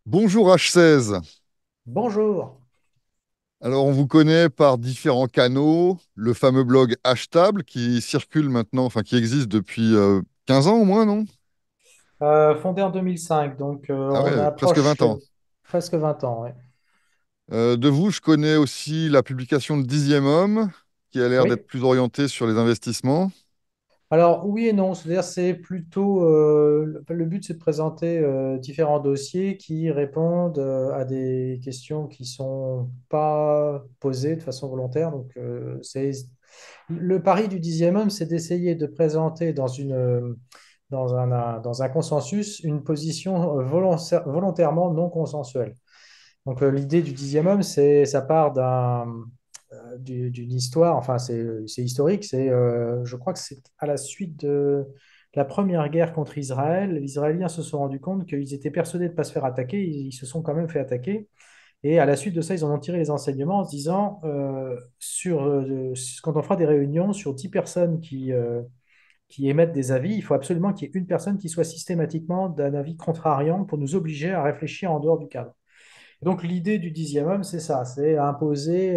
Bonjour H16. Bonjour. Alors, on vous connaît par différents canaux, le fameux blog Hashtable qui circule maintenant, enfin qui existe depuis 15 ans au moins, non? Fondé en 2005, donc Ah on ouais, presque approche 20 ans. presque 20 ans. Ouais. De vous, je connais aussi la publication de Dixième Homme, qui a l'air d'être Oui. plus orientée sur les investissements. Alors oui et non, c'est-à-dire c'est plutôt le but c'est de présenter différents dossiers qui répondent à des questions qui sont pas posées de façon volontaire. Donc c'est le pari du dixième homme, c'est d'essayer de présenter dans un consensus une position volontairement non consensuelle. Donc l'idée du dixième homme, c'est ça part d'une histoire, enfin c'est historique, je crois que c'est à la suite de la première guerre contre Israël, les Israéliens se sont rendus compte qu'ils étaient persuadés de ne pas se faire attaquer, ils se sont quand même fait attaquer, et à la suite de ça, ils en ont tiré les enseignements en se disant, quand on fera des réunions sur 10 personnes qui émettent des avis, il faut absolument qu'il y ait une personne qui soit systématiquement d'un avis contrariant pour nous obliger à réfléchir en dehors du cadre. Donc l'idée du dixième homme, c'est ça, c'est imposer,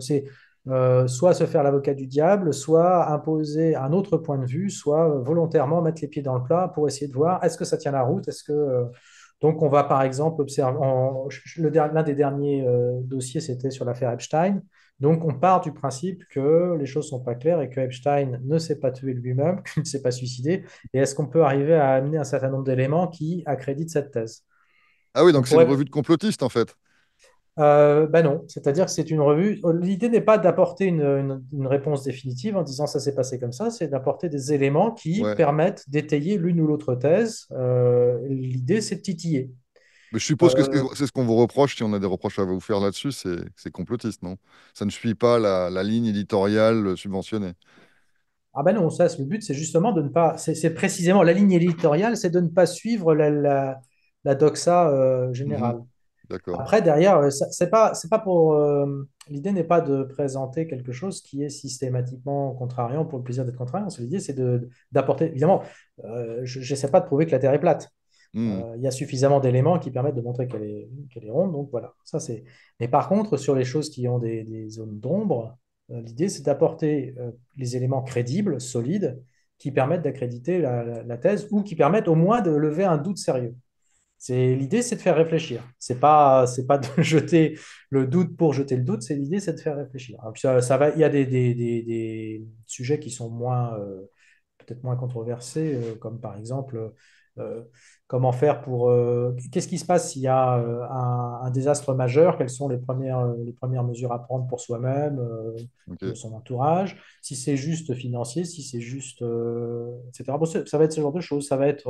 soit se faire l'avocat du diable, soit imposer un autre point de vue, soit volontairement mettre les pieds dans le plat pour essayer de voir est-ce que ça tient la route, donc on va par exemple observer, l'un des derniers dossiers, c'était sur l'affaire Epstein. Donc on part du principe que les choses sont pas claires et que Epstein ne s'est pas tué lui-même, qu'il ne s'est pas suicidé. Et est-ce qu'on peut arriver à amener un certain nombre d'éléments qui accréditent cette thèse? Ah oui, On donc c'est une pourrait revue de complotistes en fait. ben non, c'est-à-dire que c'est une revue. L'idée n'est pas d'apporter une réponse définitive en disant ça s'est passé comme ça, c'est d'apporter des éléments qui Ouais. permettent d'étayer l'une ou l'autre thèse. L'idée, c'est de titiller. Mais je suppose que Euh, c'est ce qu'on vous reproche, si on a des reproches à vous faire là-dessus, c'est complotiste, non? Ça ne suit pas la ligne éditoriale subventionnée. ah ben non, ça, le but, c'est justement de ne pas. C'est précisément la ligne éditoriale, c'est de ne pas suivre la doxa Mhm. générale. D'accord. Après, derrière, c'est pas pour. L'idée n'est pas de présenter quelque chose qui est systématiquement contrariant pour le plaisir d'être contrariant. L'idée, c'est d'apporter. Évidemment, je n'essaie pas de prouver que la Terre est plate. Mhm. Il y a suffisamment d'éléments qui permettent de montrer qu'elle est ronde. Donc voilà, ça c'est. Mais par contre, sur les choses qui ont des zones d'ombre, l'idée, c'est d'apporter les éléments crédibles, solides, qui permettent d'accréditer la thèse ou qui permettent au moins de lever un doute sérieux. L'idée, c'est de faire réfléchir. C'est pas de jeter le doute pour jeter le doute. L'idée, c'est de faire réfléchir. Alors, puis ça va. Il y a des sujets qui sont peut-être moins controversés, comme par exemple, euh, comment faire qu'est-ce qui se passe s'il y a un désastre majeur? Quelles sont les premières mesures à prendre pour soi-même, Ok. son entourage? Si c'est juste financier, si c'est juste, etc. Bon, ça va être ce genre de choses. Ça va être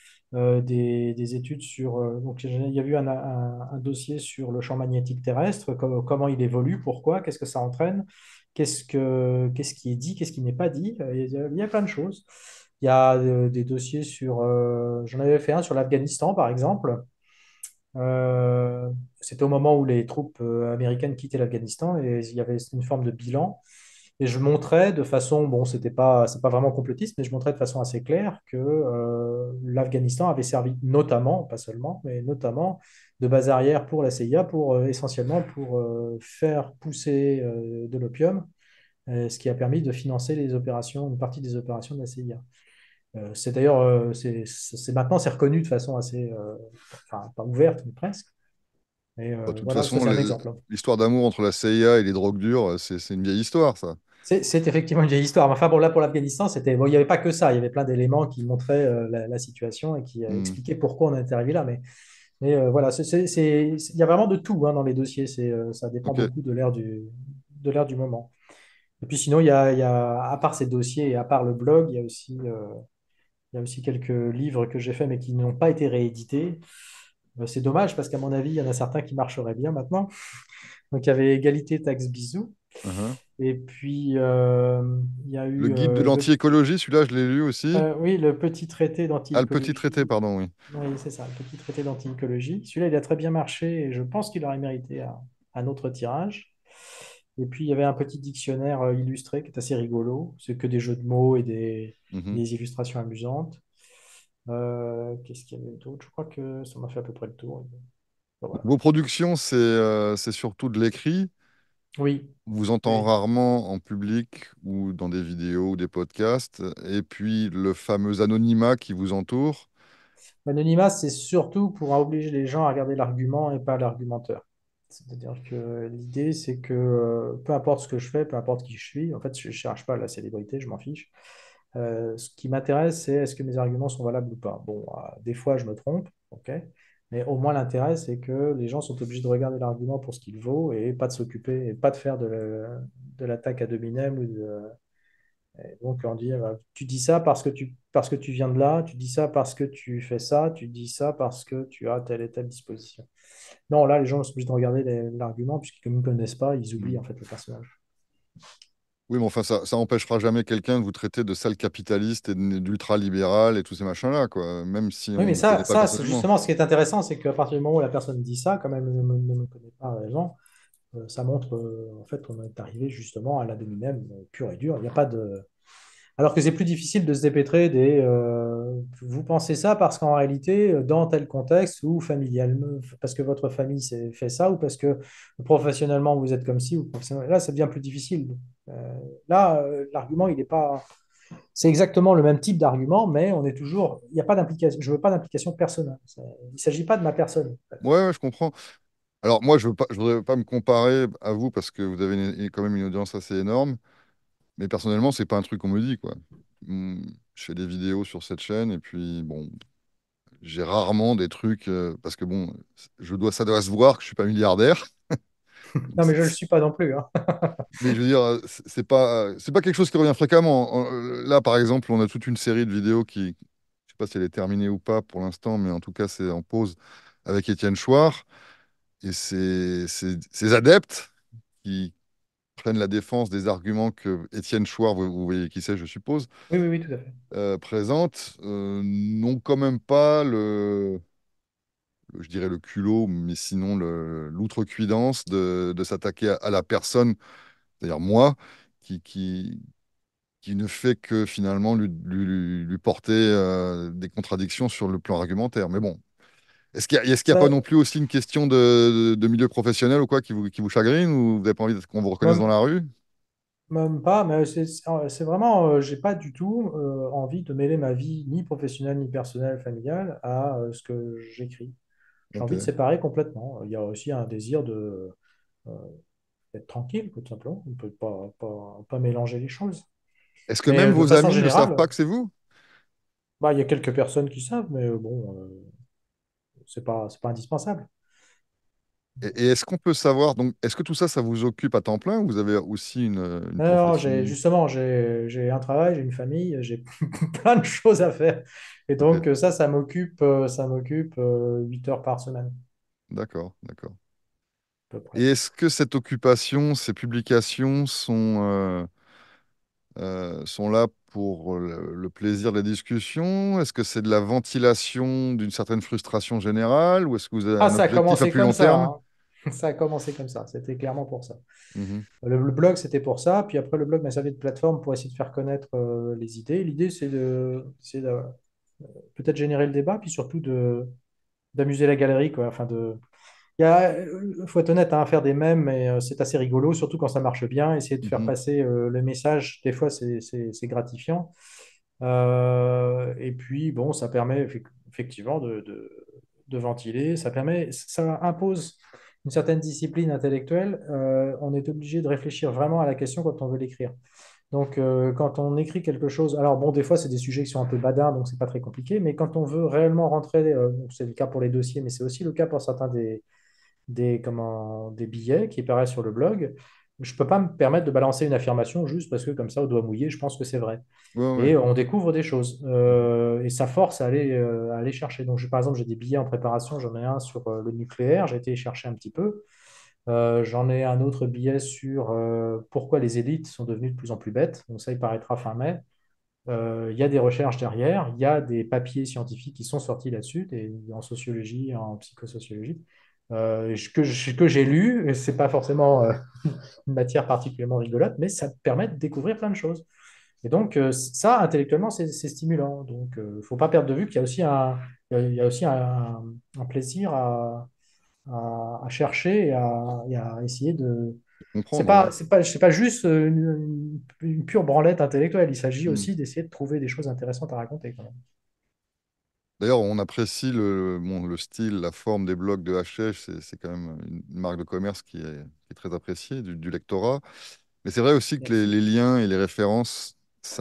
des études sur. Donc, il y a eu un dossier sur le champ magnétique terrestre, comment il évolue, pourquoi, qu'est-ce que ça entraîne, qu'est-ce qui est dit, qu'est-ce qui n'est pas dit. Il y a plein de choses. Il y a des dossiers sur. J'en avais fait un sur l'Afghanistan, par exemple. Euh, C'était au moment où les troupes américaines quittaient l'Afghanistan et il y avait une forme de bilan. Et je montrais de façon, bon, c'est pas vraiment complotiste, mais je montrais de façon assez claire que l'Afghanistan avait servi notamment, pas seulement, mais notamment de base arrière pour la CIA, essentiellement pour faire pousser de l'opium, ce qui a permis de financer une partie des opérations de la CIA. C'est d'ailleurs, maintenant, c'est reconnu de façon assez, enfin, pas ouverte, mais presque. Et Bah, de toute voilà, ça façon, c'est un exemple. l'histoire d'amour entre la CIA et les drogues dures, c'est une vieille histoire, ça. C'est effectivement une vieille histoire. Enfin bon, là pour l'Afghanistan, bon, il n'y avait pas que ça. Il y avait plein d'éléments qui montraient la situation et qui Hmm. expliquaient pourquoi on était arrivé là. Mais voilà, il y a vraiment de tout hein, dans les dossiers. Ça dépend Ok. beaucoup de l'ère du moment. Et puis sinon, à part ces dossiers et à part le blog, il y a aussi quelques livres que j'ai faits mais qui n'ont pas été réédités. C'est dommage parce qu'à mon avis, il y en a certains qui marcheraient bien maintenant. Donc il y avait Égalité, taxe, bisous. Uhum. Et puis, il y a Le eu guide de l'anti-écologie, celui-là, je l'ai lu aussi. oui, le petit traité Ah, le petit traité, d'anti-écologie. pardon, oui. Oui, c'est ça, le petit traité d'anti-écologie. Celui-là, il a très bien marché et je pense qu'il aurait mérité un autre tirage. Et puis, il y avait un petit dictionnaire illustré qui est assez rigolo. C'est que des jeux de mots et Mhm. des illustrations amusantes. Qu'est-ce qu'il y avait d'autre? Je crois que ça m'a fait à peu près le tour. Voilà. Vos productions, c'est surtout de l'écrit. Oui, On vous entend oui. rarement en public ou dans des vidéos ou des podcasts. Et puis le fameux anonymat qui vous entoure. L'anonymat, c'est surtout pour obliger les gens à regarder l'argument et pas l'argumenteur. C'est-à-dire que l'idée, c'est que peu importe ce que je fais, peu importe qui je suis, en fait, je ne cherche pas la célébrité, je m'en fiche. Ce qui m'intéresse, c'est est-ce que mes arguments sont valables ou pas. Bon, des fois, je me trompe, ok, mais au moins l'intérêt, c'est que les gens sont obligés de regarder l'argument pour ce qu'il vaut et pas de s'occuper, et pas de faire de l'attaque à dominem ou de, et donc, on dit, tu dis ça parce que tu viens de là, tu dis ça parce que tu fais ça, tu dis ça parce que tu as telle et telle disposition. Non, là, les gens sont obligés de regarder l'argument, puisqu'ils ne connaissent pas, ils oublient Mm. en fait le personnage. Oui, mais enfin, ça empêchera jamais quelqu'un de vous traiter de sale capitaliste et d'ultra-libéral et tous ces machins-là, quoi, même si Oui, on mais ne vous connaît pas ça c'est personnellement. justement ce qui est intéressant, c'est qu'à partir du moment où la personne dit ça, quand même ne me connaît pas réellement, ça montre en fait qu'on est arrivé justement à la dominem pure et dure. Il n'y a pas de, alors que c'est plus difficile de se dépêtrer des vous pensez ça parce qu'en réalité, dans tel contexte ou familialement, parce que votre famille fait ça ou parce que professionnellement vous êtes comme ci ou professionnellement, là, ça devient plus difficile. Euh, L'argument, il n'est pas. C'est exactement le même type d'argument, mais on est toujours. Il n'y a pas d'implication. Je veux pas d'implication personnelle. Il ne s'agit pas de ma personne. Ouais, ouais, je comprends. Alors moi, je voudrais pas me comparer à vous parce que vous avez quand même une audience assez énorme, mais personnellement, c'est pas un truc qu'on me dit, quoi. Je fais des vidéos sur cette chaîne et puis bon, j'ai rarement des trucs parce que bon, ça doit se voir que je suis pas milliardaire. Donc Non, mais je ne le suis pas non plus, hein. mais je veux dire, c'est pas quelque chose qui revient fréquemment. Là, par exemple, on a toute une série de vidéos qui, je sais pas si elle est terminée ou pas pour l'instant, mais en tout cas, c'est en pause avec Étienne Chouard et ses adeptes qui prennent la défense des arguments que Étienne Chouard, vous voyez qui c'est, je suppose, Oui, oui, oui, tout à fait. présente, n'ont quand même pas je dirais le culot, mais sinon l'outrecuidance de s'attaquer à la personne, c'est-à-dire moi, qui, qui, qui ne fait que finalement lui porter des contradictions sur le plan argumentaire. Mais bon, est-ce qu'il y a pas Ça, non plus aussi une question de milieu professionnel ou quoi qui vous chagrine ou vous n'avez pas envie qu'on vous reconnaisse dans même, la rue? même pas, mais c'est vraiment, j'ai pas du tout envie de mêler ma vie ni professionnelle, ni personnelle, familiale à ce que j'écris. J'ai Ok. envie de séparer complètement. Il y a aussi un désir euh, d'être tranquille, tout simplement. On ne peut pas mélanger les choses. Est-ce que Mais même de vos façon amis ne savent générale, pas que c'est vous? bah, il y a quelques personnes qui savent, mais bon, c'est pas indispensable. Et est-ce qu'on peut savoir, donc, est-ce que tout ça, ça vous occupe à temps plein ou vous avez aussi une Non, profession? justement, j'ai un travail, j'ai une famille, j'ai plein de choses à faire. Et Ok, donc, ça m'occupe 8 heures par semaine, à d'accord, d'accord. peu Et près. est-ce que cette occupation, ces publications sont là pour le plaisir de la discussion? Est-ce que c'est de la ventilation d'une certaine frustration générale ou est-ce que vous avez Ah, un ça a objectif à commencé plus comme long ça, terme? hein. Ça a commencé comme ça. C'était clairement pour ça. Mhm, Le blog, c'était pour ça. Puis après, le blog m'a servi de plateforme pour essayer de faire connaître les idées. L'idée, c'est de peut-être générer le débat, puis surtout d'amuser la galerie, quoi. Enfin, faut être honnête, hein, faire des mèmes, mais c'est assez rigolo, surtout quand ça marche bien. Essayer de faire mhm. passer le message, des fois, c'est gratifiant. Et puis, bon, ça permet effectivement de ventiler. Ça impose une certaine discipline intellectuelle. On est obligé de réfléchir vraiment à la question quand on veut l'écrire. Donc, quand on écrit quelque chose, alors bon, des fois, c'est des sujets qui sont un peu badins, donc c'est pas très compliqué, mais quand on veut réellement rentrer, donc c'est le cas pour les dossiers, mais c'est aussi le cas pour certains des billets qui apparaissent sur le blog, je ne peux pas me permettre de balancer une affirmation juste parce que comme ça, au doigt mouillé, je pense que c'est vrai. Ouais, ouais. Et on découvre des choses. Mhm, Et ça force à aller chercher. Donc, par exemple, j'ai des billets en préparation. J'en ai un sur le nucléaire. J'ai été y chercher un petit peu. J'en ai un autre billet sur pourquoi les élites sont devenues de plus en plus bêtes. Donc, ça, il paraîtra fin mai. Il y a des recherches derrière. Il y a des papiers scientifiques qui sont sortis là-dessus, en sociologie, en psychosociologie, que j'ai lu. Et c'est pas forcément une matière particulièrement rigolote, mais ça te permet de découvrir plein de choses. Et donc, ça, intellectuellement, c'est stimulant. Donc, il ne faut pas perdre de vue qu'il y a aussi un plaisir à chercher et à essayer de. Comprendre, ouais. C'est pas juste une pure branlette intellectuelle. Il s'agit Hmm. aussi d'essayer de trouver des choses intéressantes à raconter quand même. D'ailleurs, on apprécie le style, la forme des blogs de Hachette. C'est quand même une marque de commerce qui est très appréciée du lectorat. Mais c'est vrai aussi que Merci. les liens et les références,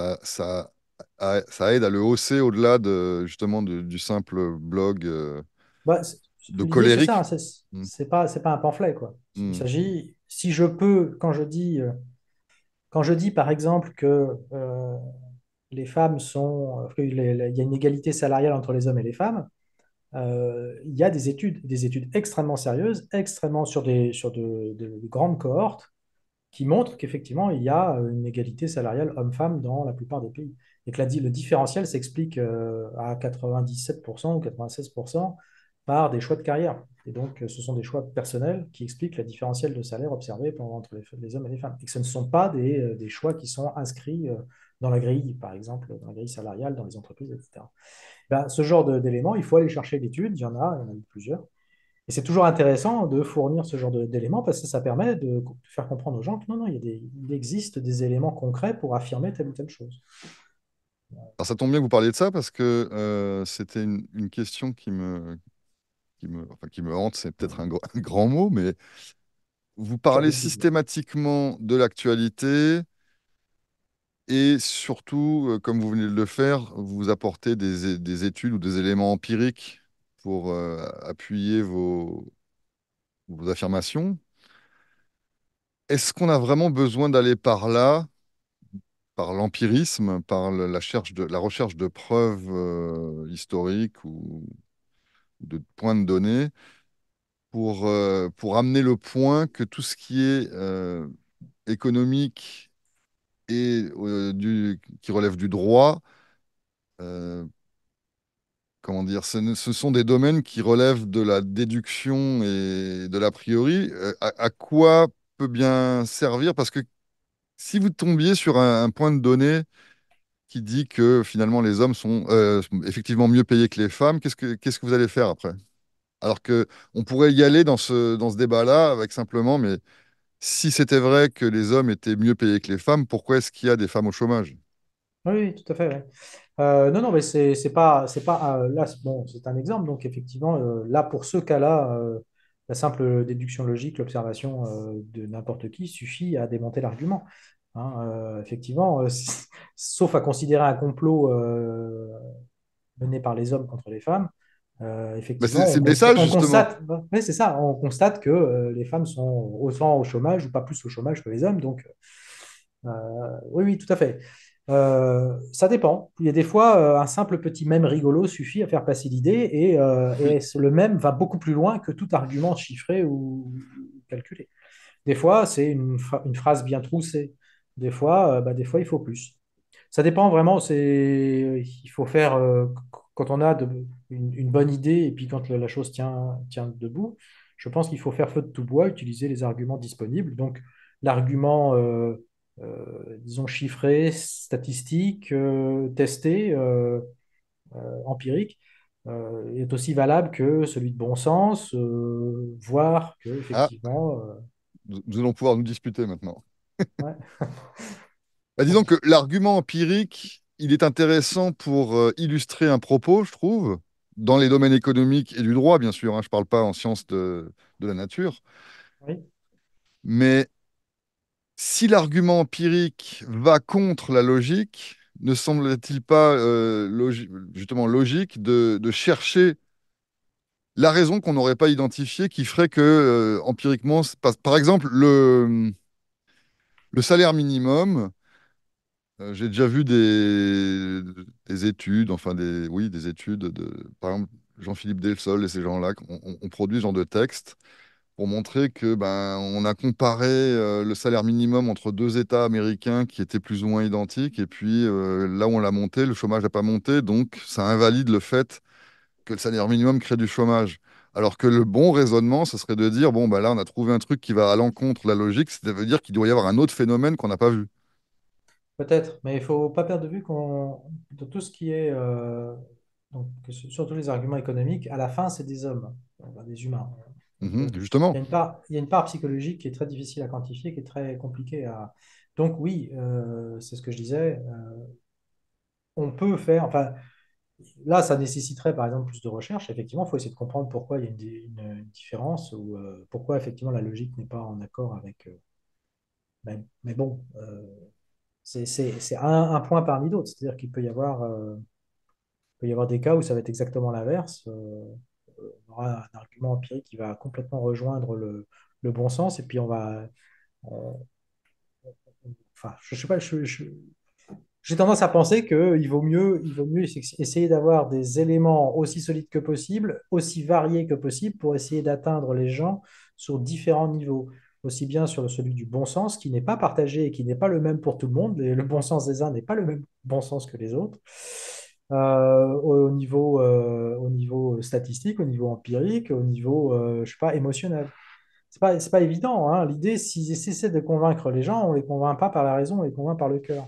ça aide à le hausser au-delà justement du simple blog Bah, de l'idée, c'est ça, hein, colérique. Hmm. c'est pas un pamphlet, quoi. Il Hmm. s'agit, si je peux, quand je dis par exemple que les femmes sont, il y a une égalité salariale entre les hommes et les femmes, il y a des études extrêmement sérieuses, extrêmement sur de grandes cohortes, qui montrent qu'effectivement, il y a une égalité salariale homme-femme dans la plupart des pays. Et que le différentiel s'explique à 97% ou 96% par des choix de carrière. Et donc, ce sont des choix personnels qui expliquent le différentiel de salaire observé entre les hommes et les femmes. Et que ce ne sont pas des choix qui sont inscrits dans la grille, par exemple, dans la grille salariale, dans les entreprises, etc. Ben, ce genre d'éléments, il faut aller chercher l'étude, il y en a eu plusieurs. Et c'est toujours intéressant de fournir ce genre d'éléments parce que ça permet de faire comprendre aux gens que non, non, il existe des éléments concrets pour affirmer telle ou telle chose. Alors ça tombe bien que vous parliez de ça parce que c'était une question enfin, qui me hante, c'est peut-être un grand mot, mais vous J'ai parlez envie de dire. systématiquement de l'actualité et surtout, comme vous venez de le faire, vous apportez des études ou des éléments empiriques pour appuyer vos affirmations. Est-ce qu'on a vraiment besoin d'aller par là, par l'empirisme, par la recherche de preuves historiques ou de points de données pour amener le point que tout ce qui est économique et qui relève du droit, euh, comment dire, ce sont des domaines qui relèvent de la déduction et de l'a priori. À quoi peut bien servir? Parce que si vous tombiez sur un point de données qui dit que finalement les hommes sont effectivement mieux payés que les femmes, qu'est-ce que vous allez faire après? Alors que on pourrait y aller dans ce débat-là avec simplement, mais si c'était vrai que les hommes étaient mieux payés que les femmes, pourquoi est-ce qu'il y a des femmes au chômage? Oui, oui, tout à fait. Ouais. Non, non, mais c'est pas là, bon, c'est un exemple. Donc, effectivement, là, pour ce cas-là, la simple déduction logique, l'observation de n'importe qui suffit à démonter l'argument. Hein, effectivement, sauf à considérer un complot mené par les hommes contre les femmes, Bah, effectivement, c'est le message, on justement. constate, ouais, c'est ça, on constate que les femmes sont autant au chômage ou pas plus au chômage que les hommes. Donc, oui, oui, tout à fait. Ça dépend. Il y a des fois, un simple petit mème rigolo suffit à faire passer l'idée Oui. et le mème va beaucoup plus loin que tout argument chiffré ou calculé. Des fois, c'est une phrase bien troussée. Des fois, il faut plus. Ça dépend vraiment. Il faut faire quand on a une bonne idée et puis quand la chose tient debout. Je pense qu'il faut faire feu de tout bois, utiliser les arguments disponibles. Donc, l'argument, disons, chiffré, statistique, testé, empirique, est aussi valable que celui de bon sens, voire que, Ah, effectivement, nous allons pouvoir nous disputer maintenant. ouais. Bah, disons que l'argument empirique, il est intéressant pour illustrer un propos, je trouve, dans les domaines économiques et du droit, bien sûr, hein, je ne parle pas en sciences de la nature. Oui. Mais si l'argument empirique va contre la logique, ne semble-t-il pas justement logique de chercher la raison qu'on n'aurait pas identifiée qui ferait que, empiriquement, par exemple, le salaire minimum, j'ai déjà vu des études, enfin oui, des études par exemple, Jean-Philippe Delsol et ces gens-là, ont produit ce genre de texte pour montrer que ben, on a comparé le salaire minimum entre deux États américains qui étaient plus ou moins identiques, et puis là où on l'a monté, le chômage n'a pas monté, donc ça invalide le fait que le salaire minimum crée du chômage. Alors que le bon raisonnement, ce serait de dire, bon, bah là, on a trouvé un truc qui va à l'encontre de la logique, ça veut dire qu'il doit y avoir un autre phénomène qu'on n'a pas vu. Peut-être, mais il ne faut pas perdre de vue de tout ce qui est, donc, surtout les arguments économiques, à la fin, c'est des hommes, enfin, des humains. Donc, Justement, il y a une part psychologique qui est très difficile à quantifier, qui est très compliquée à... Donc oui, c'est ce que je disais. On peut faire, enfin, là, ça nécessiterait par exemple plus de recherche. Effectivement, il faut essayer de comprendre pourquoi il y a une différence ou pourquoi effectivement la logique n'est pas en accord avec. Mais bon, c'est un point parmi d'autres. C'est-à-dire qu'il peut y avoir des cas où ça va être exactement l'inverse. On aura un argument empirique qui va complètement rejoindre le bon sens et puis on- enfin, je sais pas, j'ai tendance à penser il vaut mieux essayer d'avoir des éléments aussi solides que possible, aussi variés que possible, pour essayer d'atteindre les gens sur différents niveaux. Aussi bien sur celui du bon sens, qui n'est pas partagé et qui n'est pas le même pour tout le monde. Et le bon sens des uns n'est pas le même bon sens que les autres. Au niveau statistique, au niveau empirique, au niveau, je sais pas, émotionnel. C'est pas évident, hein. L'idée, s'ils essaient de convaincre les gens, on les convainc pas par la raison, on les convainc par le cœur.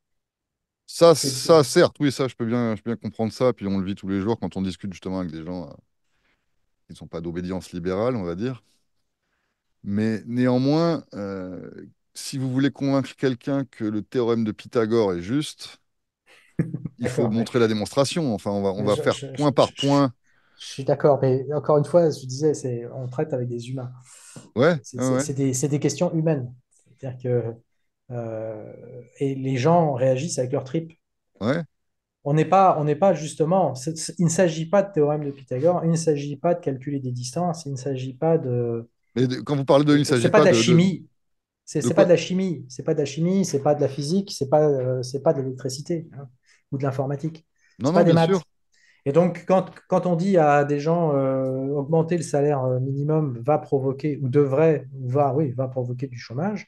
ça, certes, oui, ça, je peux bien comprendre ça. Puis on le vit tous les jours quand on discute justement avec des gens qui ne sont pas d'obédience libérale, on va dire. Mais néanmoins, si vous voulez convaincre quelqu'un que le théorème de Pythagore est juste, il faut D'accord, montrer la démonstration. Enfin, on mais va faire point par point. je suis d'accord, mais encore une fois, je disais, on traite avec des humains. Ouais, ouais, ouais. C'est des questions humaines. C'est-à-dire que et les gens réagissent avec leur tripes. Ouais. On n'est pas justement, il ne s'agit pas de théorème de Pythagore, il ne s'agit pas de calculer des distances, il ne s'agit pas de, Mais quand vous parlez de, il ne c'est s'agit pas de pas la chimie, de c'est pas quoi? de la chimie, c'est pas de la chimie, c'est pas de la physique, c'est pas de l'électricité, hein, ou de l'informatique, Non, c'est non, pas des bien sûr. maths. Et donc, quand on dit à des gens augmenter le salaire minimum va provoquer, ou devrait, ou va, oui, va provoquer du chômage,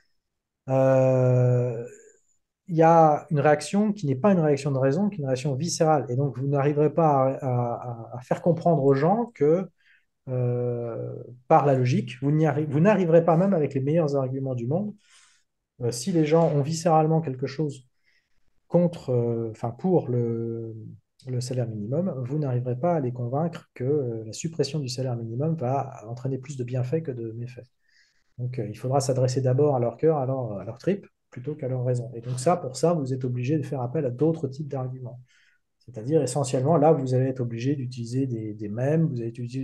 euh, il y a une réaction qui n'est pas une réaction de raison, qui est une réaction viscérale. Et donc, vous n'arriverez pas à faire comprendre aux gens que euh, par la logique, vous n'arriverez pas même avec les meilleurs arguments du monde. Si les gens ont viscéralement quelque chose enfin pour le salaire minimum, vous n'arriverez pas à les convaincre que la suppression du salaire minimum va entraîner plus de bienfaits que de méfaits. Donc, il faudra s'adresser d'abord à leur cœur, à leur trip, plutôt qu'à leur raison. Et donc ça, pour ça, vous êtes obligé de faire appel à d'autres types d'arguments. C'est-à-dire, essentiellement, là, vous allez être obligé d'utiliser des mèmes, vous allez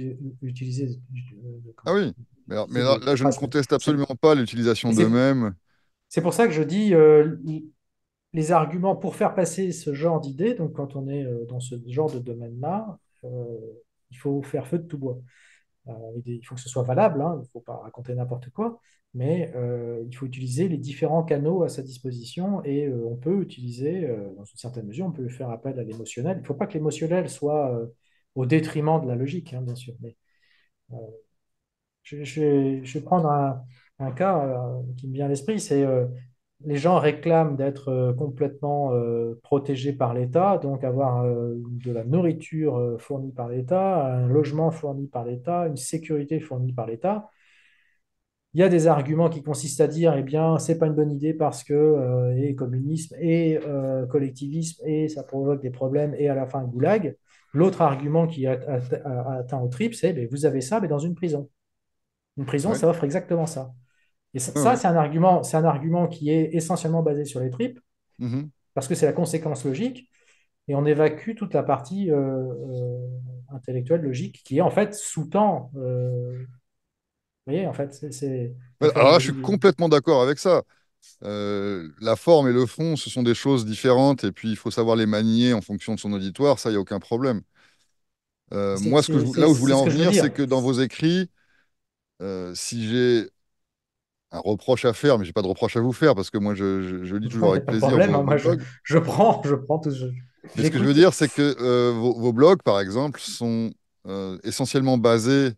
Ah oui. Mais utiliser là, des je ne phrases. conteste absolument pas l'utilisation Et d'eux-mêmes. c'est pour ça que je dis les arguments pour faire passer ce genre d'idées, donc quand on est dans ce genre de domaine-là, il faut faire feu de tout bois. Il faut que ce soit valable, hein, il ne faut pas raconter n'importe quoi, mais il faut utiliser les différents canaux à sa disposition et on peut utiliser, dans une certaine mesure, on peut faire appel à l'émotionnel. Il ne faut pas que l'émotionnel soit au détriment de la logique, hein, bien sûr. Mais euh, je vais prendre un cas qui me vient à l'esprit, c'est les gens réclament d'être complètement protégés par l'État, donc avoir de la nourriture fournie par l'État, un logement fourni par l'État, une sécurité fournie par l'État. Il y a des arguments qui consistent à dire, eh bien, c'est pas une bonne idée parce que et communisme et collectivisme et ça provoque des problèmes et à la fin goulag. L'autre argument qui a atteint au trip, c'est, ben, vous avez ça, mais dans une prison. Une prison, Ouais, ça offre exactement ça. Et ouais, ouais. c'est un argument qui est essentiellement basé sur les tripes, Mhm. parce que c'est la conséquence logique, et on évacue toute la partie intellectuelle, logique, qui est en fait sous-tend. Vous voyez, en fait, Ouais, alors là, je suis complètement d'accord avec ça. La forme et le fond, ce sont des choses différentes, et puis il faut savoir les manier en fonction de son auditoire, ça, il n'y a aucun problème. Moi, là où je voulais c'est ce en que je veux venir, c'est dire. que dans vos écrits, si j'ai un reproche à faire, mais j'ai pas de reproche à vous faire, parce que moi, je lis Il toujours n'y a avec pas de plaisir problème, hein. vos Moi, blogs. je prends tout, Mais ce que je veux j'écoute. dire, c'est que vos blogs, par exemple, sont essentiellement basés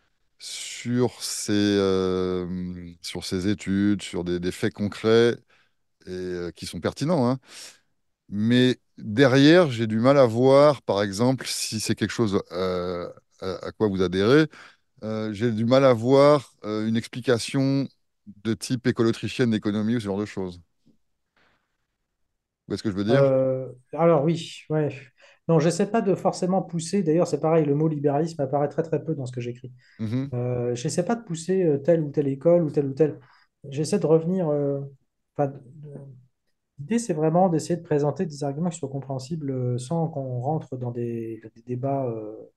sur ces études, sur des faits concrets et qui sont pertinents, hein. Mais derrière, j'ai du mal à voir, par exemple, si c'est quelque chose à quoi vous adhérez, j'ai du mal à voir une explication de type école autrichienne d'économie ou ce genre de choses. Vous voyez ce que je veux dire? Alors oui, ouais. Non, j'essaie pas de forcément pousser. D'ailleurs, c'est pareil, le mot libéralisme apparaît très très peu dans ce que j'écris. Mhm. J'essaie pas de pousser telle ou telle école ou telle ou telle. J'essaie de revenir. Enfin, l'idée, c'est vraiment d'essayer de présenter des arguments qui soient compréhensibles sans qu'on rentre dans des débats.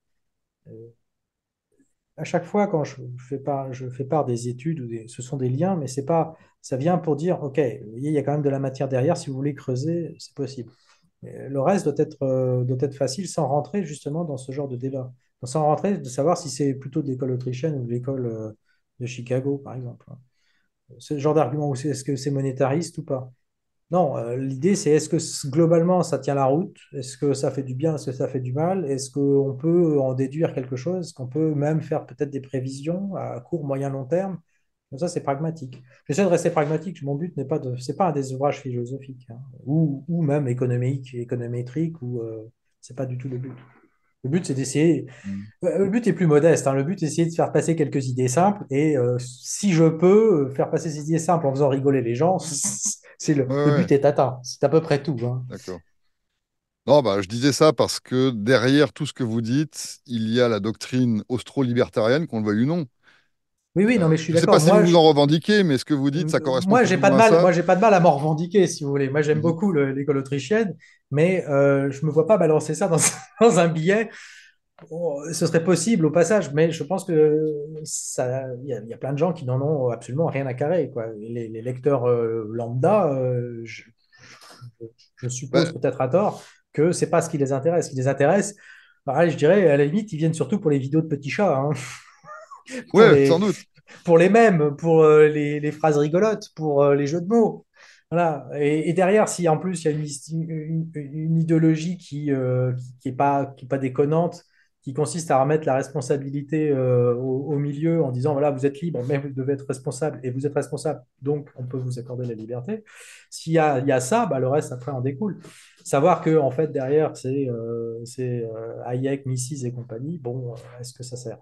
À chaque fois, quand je fais part des études, ce sont des liens, mais c'est pas, ça vient pour dire, OK, il y a quand même de la matière derrière. Si vous voulez creuser, c'est possible. Le reste doit être facile sans rentrer justement dans ce genre de débat. Sans rentrer de savoir si c'est plutôt de l'école autrichienne ou de l'école de Chicago, par exemple. Ce genre d'argument aussi, est-ce que c'est monétariste ou pas? Non, l'idée c'est est-ce que globalement ça tient la route? Est-ce que ça fait du bien? Est-ce que ça fait du mal? Est-ce qu'on peut en déduire quelque chose? Est-ce qu'on peut même faire peut-être des prévisions à court, moyen, long terme? Comme ça, c'est pragmatique. J'essaie de rester pragmatique. Mon but n'est pas de, c'est pas un des ouvrages philosophiques, hein, ou même économiques, économétriques, ou c'est pas du tout le but. Le but, c'est d'essayer. Mhm. Le but est plus modeste, hein. Le but, est d'essayer de faire passer quelques idées simples. Et si je peux faire passer ces idées simples en faisant rigoler les gens, Ouais, le ouais, but est atteint. C'est à peu près tout, hein. d'accord. Non, bah, je disais ça parce que derrière tout ce que vous dites, il y a la doctrine austro-libertarienne, qu'on le veuille ou non. Oui, oui, non, mais je suis Je ne sais pas d'accord. si vous vous en revendiquez, mais ce que vous dites, ça correspond Moi, plus ou moins à ça. j'ai pas de mal à m'en revendiquer, si vous voulez. Moi, j'aime Mhm. beaucoup l'école autrichienne, mais je me vois pas balancer ça dans, dans un billet. Bon, ce serait possible au passage, mais je pense que il y a plein de gens qui n'en ont absolument rien à carrer, quoi. Les lecteurs lambda, je suppose Bah, peut-être à tort que c'est pas ce qui les intéresse. Ce qui les intéresse, pareil, je dirais, à la limite, ils viennent surtout pour les vidéos de petits chats, hein, pour ouais, sans les, doute. pour les mèmes, pour les phrases rigolotes, pour les jeux de mots. Voilà. Et derrière, si en plus il y a une idéologie qui est pas déconnante, qui consiste à remettre la responsabilité au milieu en disant, voilà, vous êtes libre, mais vous devez être responsable, et vous êtes responsable, donc on peut vous accorder la liberté. Il y a ça, bah, le reste après en découle. Savoir que en fait derrière c'est Hayek, Mises et compagnie, bon, est-ce que ça sert?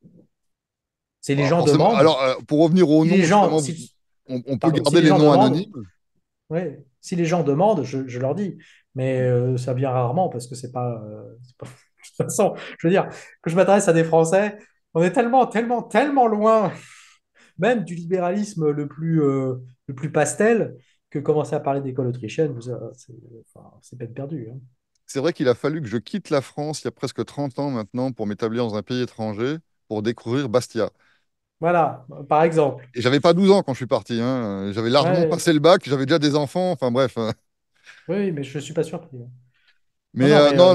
C'est les Alors, gens forcément, demandent. alors, pour revenir aux Si les noms, gens, justement, si, on peut pardon, si garder les les gens noms demandent, anonymes. ouais, si les gens demandent, je leur dis. Mais ça vient rarement parce que de toute façon, je veux dire, que je m'adresse à des Français, on est tellement, tellement, tellement loin, même du libéralisme le plus pastel, que commencer à parler d'école autrichienne, c'est peine perdue, hein. C'est vrai qu'il a fallu que je quitte la France il y a presque 30 ans maintenant pour m'établir dans un pays étranger pour découvrir Bastia. Voilà, par exemple. Et j'avais pas 12 ans quand je suis parti, hein. J'avais largement Ouais, passé le bac, j'avais déjà des enfants, enfin bref. oui, mais je ne suis pas surpris. Non, Mais non, mais non,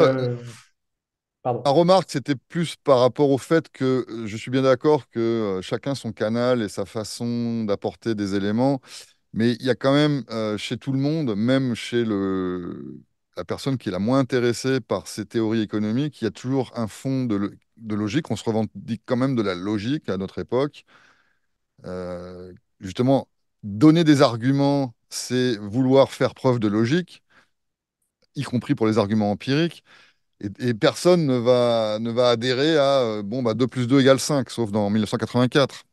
ma pardon. remarque, c'était plus par rapport au fait que je suis bien d'accord que chacun son canal et sa façon d'apporter des éléments, mais il y a quand même chez tout le monde, même chez la personne qui est la moins intéressée par ces théories économiques, il y a toujours un fond de logique. On se revendique quand même de la logique à notre époque. Justement, donner des arguments, c'est vouloir faire preuve de logique, y compris pour les arguments empiriques. Et personne ne va adhérer à bon, bah, 2 plus 2 égale 5, sauf dans 1984.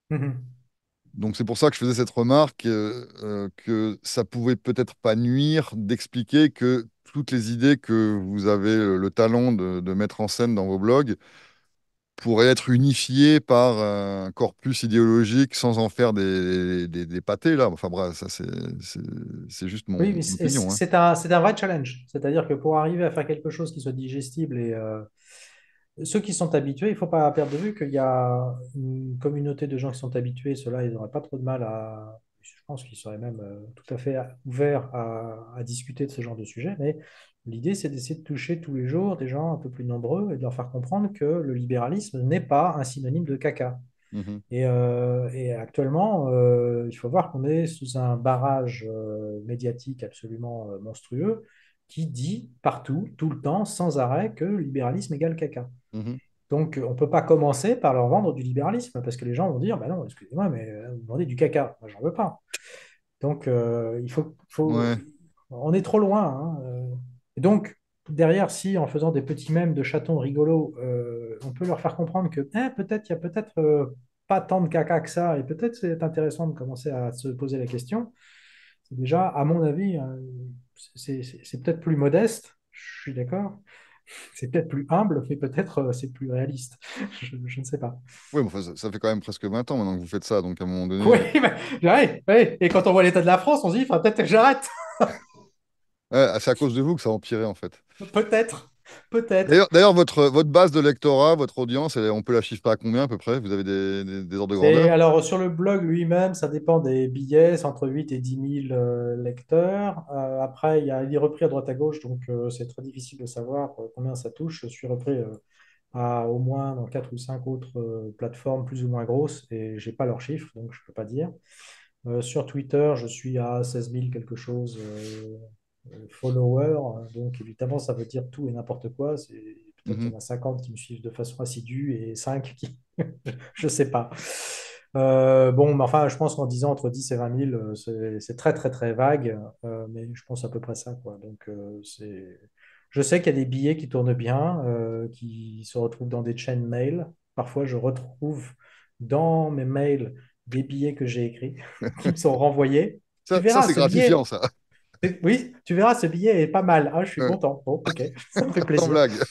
Donc c'est pour ça que je faisais cette remarque que ça pouvait peut-être pas nuire d'expliquer que toutes les idées que vous avez le talent de mettre en scène dans vos blogs pourraient être unifiées par un corpus idéologique sans en faire des pâtés, là. Enfin bref, ça c'est- c'est juste Oui, mais mon opinion, hein. c'est un vrai challenge. C'est-à-dire que pour arriver à faire quelque chose qui soit digestible et ceux qui sont habitués, il ne faut pas perdre de vue qu'il y a une communauté de gens qui sont habitués. Ceux-là, ils n'auraient pas trop de mal à. Je pense qu'ils seraient même tout à fait ouverts à discuter de ce genre de sujet. Mais l'idée, c'est d'essayer de toucher tous les jours des gens un peu plus nombreux et de leur faire comprendre que le libéralisme n'est pas un synonyme de caca. Mhm, Et actuellement, il faut voir qu'on est sous un barrage médiatique absolument monstrueux qui dit partout, tout le temps, sans arrêt, que libéralisme égale caca. mhm. Donc, on ne peut pas commencer par leur vendre du libéralisme parce que les gens vont dire, bah non, excusez-moi, mais vous vendez du caca. Moi, j'en veux pas. Donc, Ouais. on est trop loin, hein. Et donc, derrière, si en faisant des petits mèmes de chatons rigolos, on peut leur faire comprendre que peut-être il y a peut-être pas tant de caca que ça, et peut-être c'est intéressant de commencer à se poser la question. C'est déjà, à mon avis, c'est peut-être plus modeste. suis d'accord. C'est peut-être plus humble, mais peut-être c'est plus réaliste. Je ne sais pas. Oui, mais enfin, ça fait quand même presque 20 ans maintenant que vous faites ça, donc à un moment Oui, donné. ouais, ouais. Et quand on voit l'état de la France, on se dit, il faudra peut-être que j'arrête. Ouais, c'est à cause de vous que ça a empiré, en fait. Peut-être, peut-être. D'ailleurs, votre base de lectorat, votre audience, on peut la chiffrer à combien à peu près? Vous avez des ordres de C'est, grandeur? alors, sur le blog lui-même, ça dépend des billets, c'est entre 8 et 10 000 lecteurs. Après, il est repris à droite à gauche, donc c'est très difficile de savoir combien ça touche. Je suis repris au moins dans 4 ou 5 autres plateformes plus ou moins grosses et j'ai pas leurs chiffres, donc je peux pas dire. Sur Twitter, je suis à 16 000 quelque chose followers, donc évidemment, ça veut dire tout et n'importe quoi. Peut-être qu'il y Mhm. en a 50 qui me suivent de façon assidue et 5 qui... je sais pas. Bon, mais enfin, je pense qu'en disant entre 10 et 20 000, c'est très, très, très vague, mais je pense à peu près ça, quoi. Donc, je sais qu'il y a des billets qui tournent bien, qui se retrouvent dans des chaînes mail. Parfois, je retrouve dans mes mails des billets que j'ai écrits qui me sont renvoyés. Tu Ça, verras, c'est ce gratifiant, billet, ça. oui, tu verras, ce billet est pas mal. Ah, je suis Ouais. content. Bon, ok, ça me fait Sans plaisir. blague.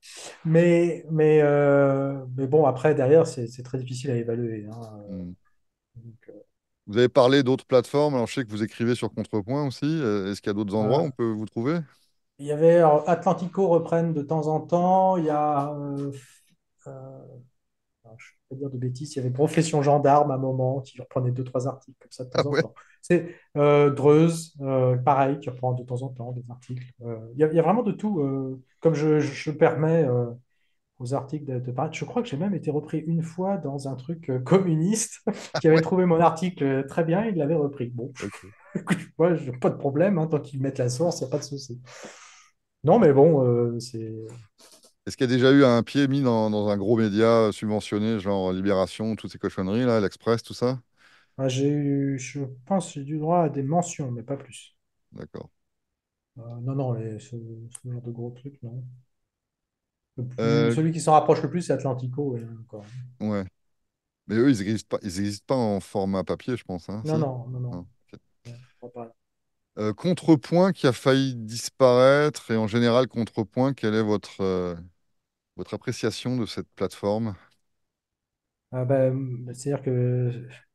Mais bon, après, derrière, c'est très difficile à évaluer, hein. Mhm. Donc, Vous avez parlé d'autres plateformes. Alors, je sais que vous écrivez sur Contrepoint aussi. Est-ce qu'il y a d'autres endroits où on voilà. peut vous trouver? Il y avait alors, Atlantico reprennent de temps en temps. Il y a, euh, alors, je ne vais pas dire de bêtises, il y avait Profession Gendarme à un moment qui reprenait deux, trois articles comme ça de Ah temps en ouais? temps. C'est Dreuze, pareil, qui reprend de temps en temps des articles. Il y a vraiment de tout. Comme je permets aux articles de paraître. Je crois que j'ai même été repris une fois dans un truc communiste Ah qui avait ouais? trouvé mon article très bien, il l'avait repris. Bon, Ok. écoute, moi, j'ai pas de problème, hein, tant qu'ils mettent la source, il n'y a pas de souci. Non, mais bon, Est-ce qu'il y a déjà eu un pied mis dans un gros média subventionné, genre Libération, toutes ces cochonneries, là, l'Express, tout ça? j'ai eu, je pense, que j'ai du droit à des mentions, mais pas plus. D'accord. Non, non, ce genre de gros trucs, non. Euh, Celui qui s'en rapproche le plus, c'est Atlantico, et encore. ouais. Mais eux, ils existent pas en format papier, je pense, hein, Non, si? non, non, non. Non. Ok. Non, pas pareil. Contrepoint qui a failli disparaître, et en général, Contrepoint, quelle est votre appréciation de cette plateforme? C'est-à-dire que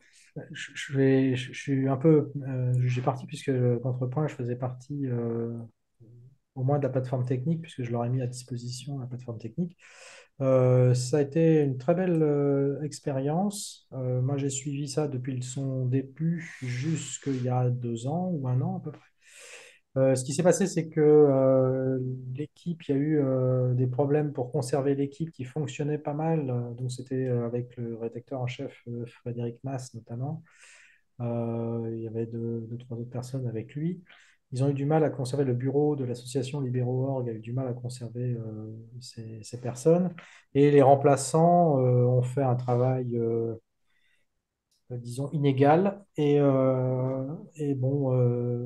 je suis un peu jugé parti puisque Contrepoint, je faisais partie au moins de la plateforme technique puisque je leur ai mis à disposition la plateforme technique. Ça a été une très belle expérience. Moi, j'ai suivi ça depuis son début jusqu'il y a 2 ans ou un an à peu près. Ce qui s'est passé, c'est que l'équipe, il y a eu des problèmes pour conserver l'équipe qui fonctionnait pas mal. Donc, c'était avec le rédacteur en chef Frédéric Mass notamment. Il y avait deux, trois autres personnes avec lui. Ils ont eu du mal à conserver le bureau de l'association Libéro.org, a eu du mal à conserver ces personnes. Et les remplaçants ont fait un travail disons, inégal. Et bon,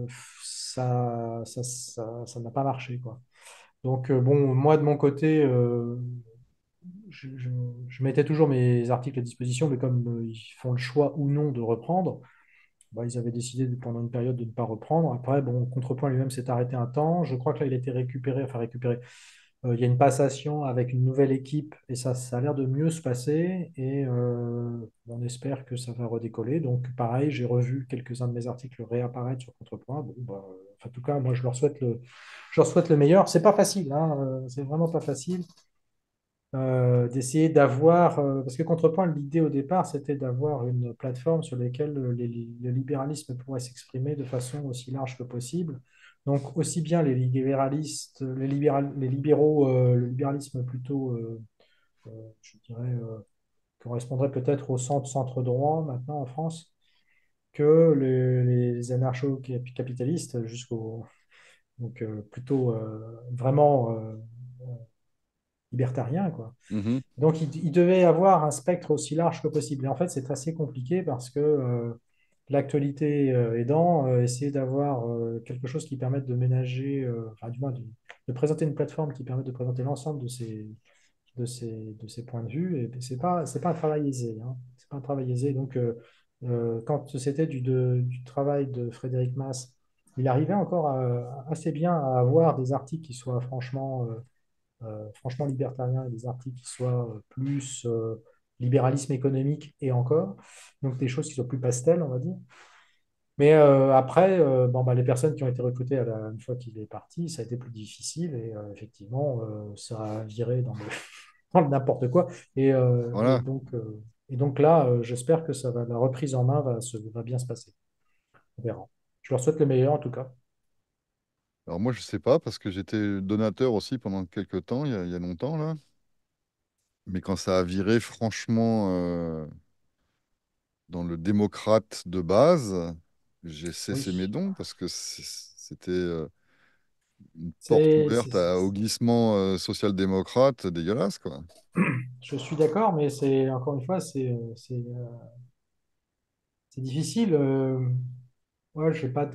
ça n'a pas marché, quoi. Donc, bon, moi, de mon côté, je mettais toujours mes articles à disposition, mais comme ils font le choix ou non de reprendre, bah, ils avaient décidé pendant une période de ne pas reprendre. Après, bon, Contrepoint lui-même s'est arrêté un temps. Je crois que là, il a été récupéré, enfin récupéré. Il y a une passation avec une nouvelle équipe et ça a l'air de mieux se passer et on espère que ça va redécoller. Donc pareil, j'ai revu quelques-uns de mes articles réapparaître sur Contrepoint. Bon, bah, en tout cas, moi je leur souhaite le meilleur. C'est pas facile, hein, c'est vraiment pas facile d'essayer d'avoir, parce que Contrepoint, l'idée au départ, c'était d'avoir une plateforme sur laquelle le libéralisme pourrait s'exprimer de façon aussi large que possible. Donc, aussi bien les libéralistes, les libéraux, le libéralisme plutôt, je dirais, correspondrait peut-être au centre droit maintenant en France, que les anarcho-capitalistes jusqu'au, donc plutôt vraiment libertariens, quoi. Mhm. Donc, il devait avoir un spectre aussi large que possible. Et en fait, c'est assez compliqué parce que l'actualité aidant, essayer d'avoir quelque chose qui permette de ménager, enfin, du moins de présenter une plateforme qui permette de présenter l'ensemble de ces points de vue, et c'est pas un travail aisé, hein. C'est pas un travail aisé. Donc, quand c'était du travail de Frédéric Mass il arrivait encore assez bien à avoir des articles qui soient franchement libertariens et des articles qui soient plus libéralisme économique et encore, donc des choses qui soient plus pastel, on va dire. Mais après, bon, bah, les personnes qui ont été recrutées une fois qu'il est parti, ça a été plus difficile et effectivement, ça a viré dans dans le n'importe quoi. Et, euh, et Voilà. donc, euh, et donc là, j'espère que la reprise en main va bien se passer. On verra. Je leur souhaite le meilleur en tout cas. Alors moi, je sais pas, parce que j'étais donateur aussi pendant quelques temps, il y a longtemps, là. Mais quand ça a viré, franchement, dans le démocrate de base, j'ai cessé mes Oui, dons parce que c'était une porte c'est, c'est- ouverte au glissement social-démocrate dégueulasse, quoi. je suis d'accord, mais c'est encore une fois, c'est difficile. Ouais,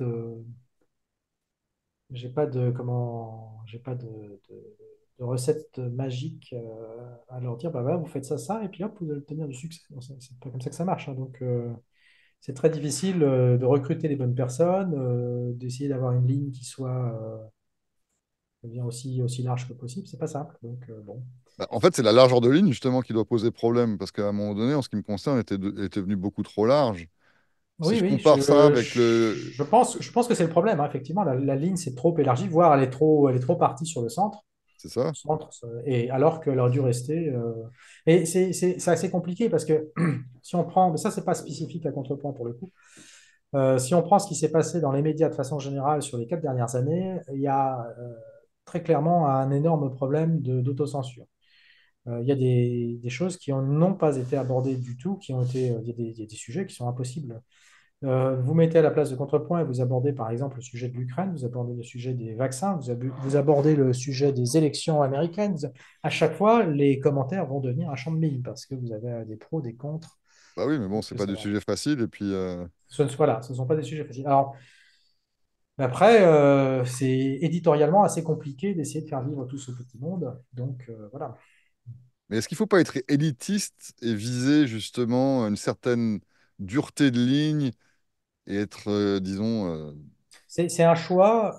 j'ai pas de recette magique à leur dire, bah, voilà, vous faites ça, ça, et puis hop, vous allez obtenir du succès. Non, c'est pas comme ça que ça marche, hein. Donc, c'est très difficile de recruter les bonnes personnes, d'essayer d'avoir une ligne qui soit bien aussi large que possible. C'est pas simple. Donc, bon. Bah, en fait, c'est la largeur de ligne, justement, qui doit poser problème, parce qu'à un moment donné, en ce qui me concerne, était venu beaucoup trop large. Si Oui, je oui, compare ça avec le... je pense que c'est le problème, hein. Effectivement, la ligne s'est trop élargie, voire elle est trop partie sur le centre. C'est ça? Et alors qu'elle aurait dû rester. Et c'est assez compliqué parce que si on prend, mais ça, c'est pas spécifique à Contrepoint pour le coup. Si on prend ce qui s'est passé dans les médias de façon générale sur les 4 dernières années, il y a très clairement un énorme problème d'autocensure. Il y a des choses qui n'ont pas été abordées du tout, il y a des sujets qui sont impossibles. Vous mettez à la place de Contrepoint et vous abordez par exemple le sujet de l'Ukraine, vous abordez le sujet des vaccins, vous abordez le sujet des élections américaines. À chaque fois, les commentaires vont devenir un champ de mine parce que vous avez des pros, des contre. Bah oui, mais bon, Est-ce c'est que pas ça du va? sujet facile, et puis... Voilà, ce ne sont pas des sujets faciles. Alors, après, c'est éditorialement assez compliqué d'essayer de faire vivre tout ce petit monde. Donc, voilà. Mais est-ce qu'il faut pas être élitiste et viser justement une certaine dureté de ligne et être, disons, C'est un choix.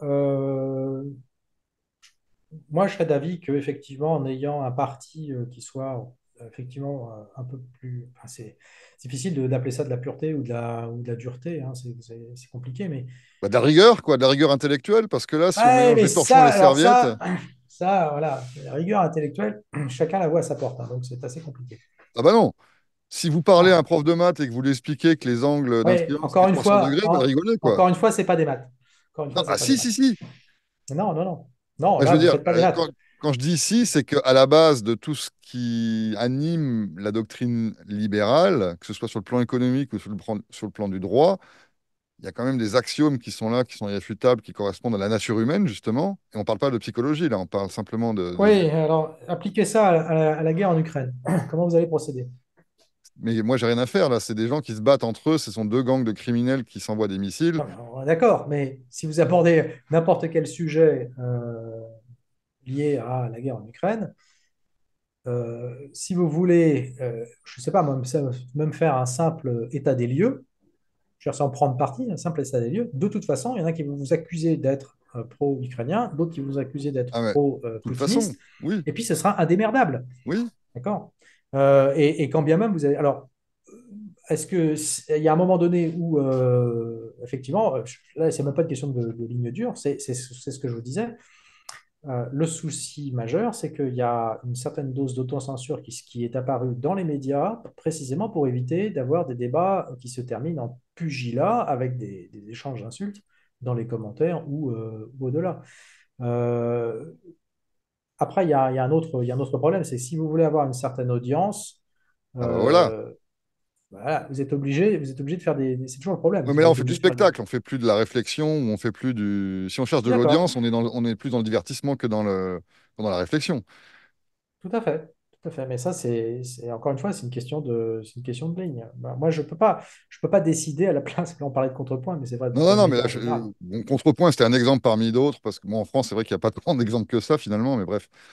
Moi, je serais d'avis qu'effectivement, en ayant un parti qui soit effectivement un peu plus. Enfin, c'est difficile d'appeler ça de la pureté ou de la dureté, hein. C'est compliqué, mais. bah, de la rigueur, quoi, de la rigueur intellectuelle, parce que là, si on Ouais, mélange mais les torchons et ça, les alors serviettes, voilà, la rigueur intellectuelle, chacun la voit à sa porte, hein, donc c'est assez compliqué. ah bah non. Si vous parlez à un Ah, prof de maths et que vous lui expliquez que les angles d'un ouais, triangle, ça fait 300 degrés, il va rigoler, quoi. encore une fois, c'est pas des maths. Encore une Non, fois, c'est ah pas des si, si, maths. si. Non, non, non. Non, Bah, je là, veux vous dire, faites pas des maths. quand je dis ici, c'est qu'à la base de tout ce qui anime la doctrine libérale, que ce soit sur le plan économique ou sur le plan du droit, il y a quand même des axiomes qui sont là, qui sont irréfutables, qui correspondent à la nature humaine, justement. Et on ne parle pas de psychologie, là, on parle simplement Oui, alors appliquez ça à la guerre en Ukraine. Comment vous allez procéder? Mais moi, j'ai rien à faire, là. C'est des gens qui se battent entre eux. Ce sont deux gangs de criminels qui s'envoient des missiles. Non, mais on est d'accord, mais si vous abordez n'importe quel sujet lié à la guerre en Ukraine, si vous voulez, je ne sais pas, même faire un simple état des lieux, je veux dire, sans prendre parti, un simple état des lieux, de toute façon, il y en a qui vont vous accuser d'être pro-ukrainien, d'autres qui vont vous accuser d'être Ah, mais de toute façon, pro-poutiniste, oui, et puis ce sera indémerdable. oui. D'accord? Et quand bien même vous avez. Alors, est-ce que il y a un moment donné où effectivement, là, c'est même pas une question de ligne dure, c'est ce que je vous disais. Le souci majeur, c'est qu'il y a une certaine dose d'autocensure qui est apparue dans les médias, précisément pour éviter d'avoir des débats qui se terminent en pugilat avec des échanges d'insultes dans les commentaires ou au-delà. Euh, Après, il y a un autre problème, c'est que si vous voulez avoir une certaine audience, Ah bah voilà. euh, voilà, vous êtes obligé de faire c'est toujours le problème. Ouais, mais là, Vous on êtes fait du obligé de faire spectacle, on fait plus de la réflexion, ou on fait plus du... Si on cherche Je de suis d'accord, l'audience, on est plus dans le divertissement que dans la réflexion. tout à fait, tout à fait. Mais ça, encore une fois, c'est une question de ligne. Bah, moi, je peux pas décider à la place. Là, on parlait de contrepoint, mais c'est vrai Non, pour non, les non, mais médias là, en général. bon, Contrepoint, c'était un exemple parmi d'autres, parce que bon, en France, c'est vrai qu'il n'y a pas tant d'exemples que ça, finalement, mais bref.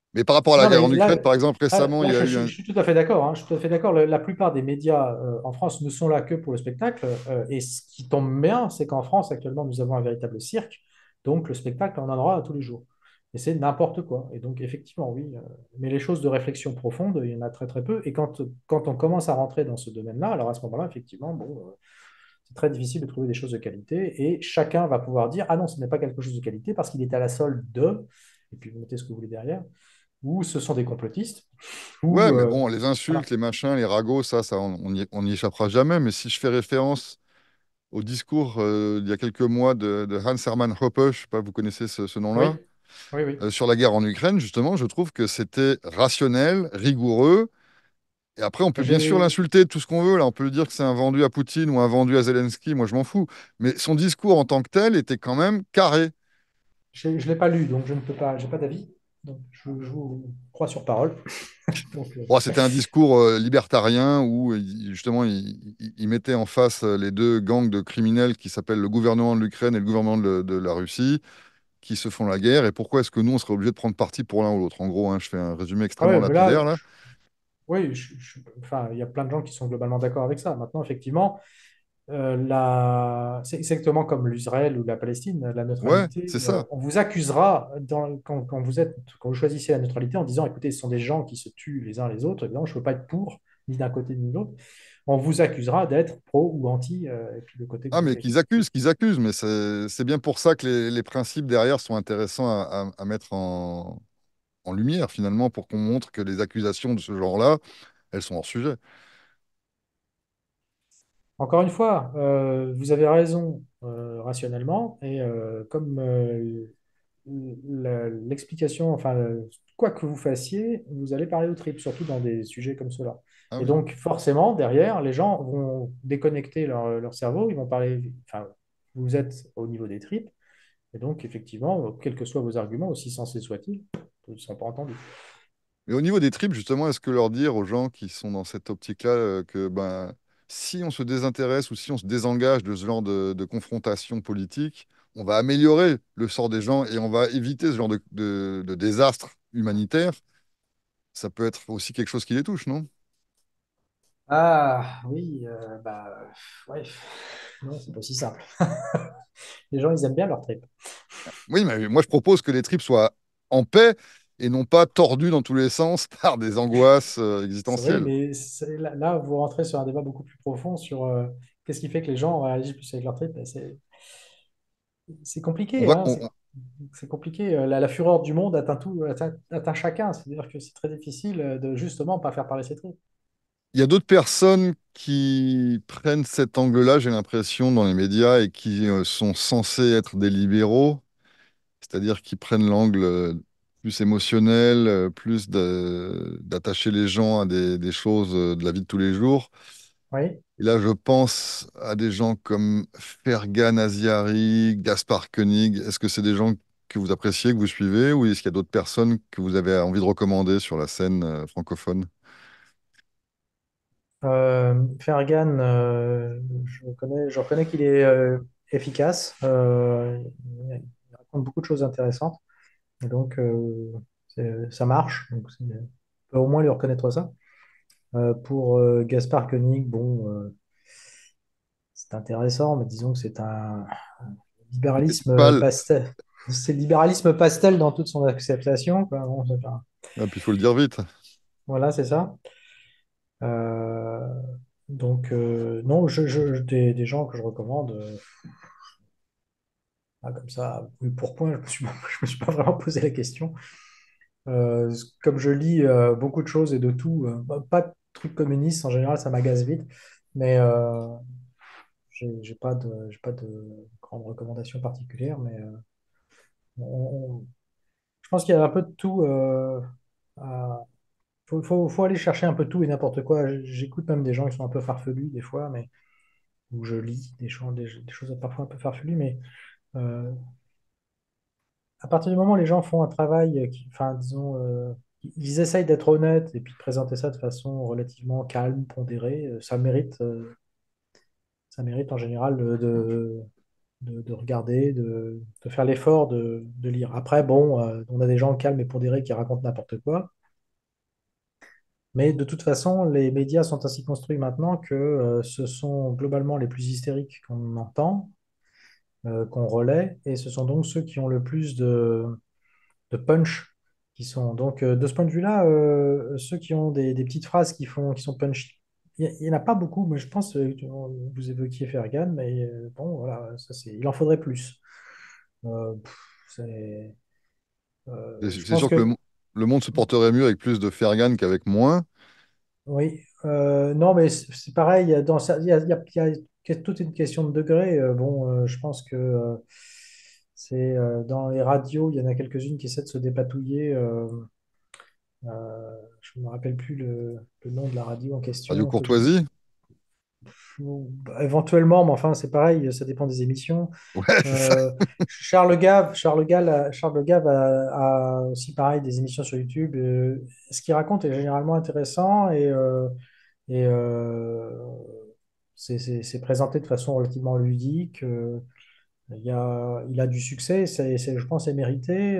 Mais par rapport à la Non, guerre mais en Ukraine, par exemple, récemment, il y a eu je un... suis tout à fait d'accord, hein. Je suis tout à fait d'accord. La plupart des médias en France ne sont là que pour le spectacle. Et ce qui tombe bien, c'est qu'en France, actuellement, nous avons un véritable cirque. Donc, le spectacle, on en aura tous les jours. Et c'est n'importe quoi. Et donc, effectivement, oui. Mais les choses de réflexion profonde, il y en a très, très peu. Et quand on commence à rentrer dans ce domaine-là, alors à ce moment-là, effectivement, bon, c'est très difficile de trouver des choses de qualité. Et chacun va pouvoir dire, ah non, ce n'est pas quelque chose de qualité parce qu'il est à la solde de, et puis vous mettez ce que vous voulez derrière, ou ce sont des complotistes, Ouais, ou mais bon, les insultes, voilà. les machins, les ragots, ça on y échappera jamais. Mais si je fais référence au discours il y a quelques mois de Hans Hermann Hoppe, je sais pas, vous connaissez ce nom-là, Oui, oui, oui. sur la guerre en Ukraine, justement, je trouve que c'était rationnel, rigoureux. Et après, on peut bien sûr J'ai, l'insulter tout ce qu'on veut. Là, on peut lui dire que c'est un vendu à Poutine ou un vendu à Zelensky. Moi, je m'en fous. Mais son discours en tant que tel était quand même carré. je ne l'ai pas lu, donc je ne peux pas, j'ai pas d'avis. Donc je vous crois sur parole. Donc, Bon, c'était un discours libertarien où justement il mettait en face les deux gangs de criminels qui s'appellent le gouvernement de l'Ukraine et le gouvernement de la Russie qui se font la guerre. Et pourquoi est-ce que nous, on serait obligé de prendre parti pour l'un ou l'autre? En gros, hein, je fais un résumé ah extrêmement ouais, mais là, lapidaire là. oui, enfin, il y a plein de gens qui sont globalement d'accord avec ça. Maintenant, effectivement, c'est exactement comme l'Israël ou la Palestine, la Ouais, neutralité. c'est ça. On vous accusera quand vous choisissez la neutralité en disant, écoutez, ce sont des gens qui se tuent les uns les autres. Évidemment, je ne peux pas être pour ni d'un côté ni de l'autre. On vous accusera d'être pro ou anti, et puis le côté que Ah, vous mais choisissez. qu'ils accusent, mais c'est bien pour ça que les principes derrière sont intéressants à mettre en lumière, finalement, pour qu'on montre que les accusations de ce genre-là, elles sont hors sujet. Encore une fois, vous avez raison rationnellement, et comme l'explication, enfin, quoi que vous fassiez, vous allez parler au trip, surtout dans des sujets comme cela. Ah Et oui. donc, forcément, derrière, les gens vont déconnecter leur cerveau, ils vont parler, enfin, vous êtes au niveau des tripes, et donc, effectivement, quels que soient vos arguments, aussi sensés soient-ils, ils ne sont pas entendus. Mais au niveau des tripes, justement, est-ce que leur dire aux gens qui sont dans cette optique-là que ben, si on se désintéresse ou si on se désengage de ce genre de confrontation politique, on va améliorer le sort des gens et on va éviter ce genre de désastre humanitaire, ça peut être aussi quelque chose qui les touche, non? Ah oui, bah ouais, non, c'est pas aussi simple. Les gens, ils aiment bien leur trip. Oui, mais moi je propose que les tripes soient en paix et non pas tordues dans tous les sens par des angoisses C'est vrai, existentielles. mais là, vous rentrez sur un débat beaucoup plus profond sur qu'est-ce qui fait que les gens réagissent plus avec leur trip. Et c'est On compliqué, va, hein, c'est compliqué. La fureur du monde atteint chacun. C'est-à-dire que c'est très difficile de justement pas faire parler ses tripes. Il y a d'autres personnes qui prennent cet angle-là, j'ai l'impression, dans les médias et qui sont censés être des libéraux, c'est-à-dire qui prennent l'angle plus émotionnel, d'attacher les gens à des choses de la vie de tous les jours. Oui. Et là, je pense à des gens comme Fergan Aziari, Gaspard Koenig. Est-ce que c'est des gens que vous appréciez, que vous suivez, ou est-ce qu'il y a d'autres personnes que vous avez envie de recommander sur la scène francophone? Fergan, je reconnais qu'il est efficace. Il raconte beaucoup de choses intéressantes. Et donc, ça marche. Donc, on peut au moins lui reconnaître ça. Pour Gaspard Koenig, bon, c'est intéressant, mais disons que c'est un libéralisme Pâle. pastel. C'est le libéralisme pastel dans toute son acceptation, quoi. Bon, Ah, puis il faut le dire vite. voilà, c'est ça. Euh, donc, non, des gens que je recommande, comme ça, oui, pour point, je me suis pas vraiment posé la question. Comme je lis beaucoup de choses et de tout, pas de trucs communistes en général, ça m'agace vite, mais j'ai pas de grande recommandation particulière, mais je pense qu'il y a un peu de tout. Faut aller chercher un peu tout et n'importe quoi. J'écoute même des gens qui sont un peu farfelus des fois, mais ou je lis des choses parfois un peu farfelues, mais euh, à partir du moment où les gens font un travail, enfin, disons, ils essayent d'être honnêtes et puis de présenter ça de façon relativement calme, pondérée, ça mérite en général de regarder, de faire l'effort de lire. Après, bon, on a des gens calmes et pondérés qui racontent n'importe quoi. Mais de toute façon, les médias sont ainsi construits maintenant que ce sont globalement les plus hystériques qu'on entend, qu'on relaie, et ce sont donc ceux qui ont le plus de punch qui sont. Donc, de ce point de vue-là, ceux qui ont des petites phrases qui sont punchy, il n'y en a pas beaucoup, mais je pense que vous évoquiez Fergan, mais bon, voilà, il en faudrait plus. Pff, je C'est pense sûr que que le monde se porterait mieux avec plus de Fergan qu'avec moins. oui, non, mais c'est pareil, il y a toute une question de degré. Bon, je pense que dans les radios, il y en a quelques-unes qui essaient de se dépatouiller. Je ne me rappelle plus le nom de la radio en Radio question. Courtoisie? Éventuellement, mais enfin, c'est pareil, ça dépend des émissions. Ouais, c'est ça. Euh, Charles Gave a aussi pareil des émissions sur YouTube. Ce qu'il raconte est généralement intéressant et c'est présenté de façon relativement ludique. Il a du succès, je pense, c'est mérité.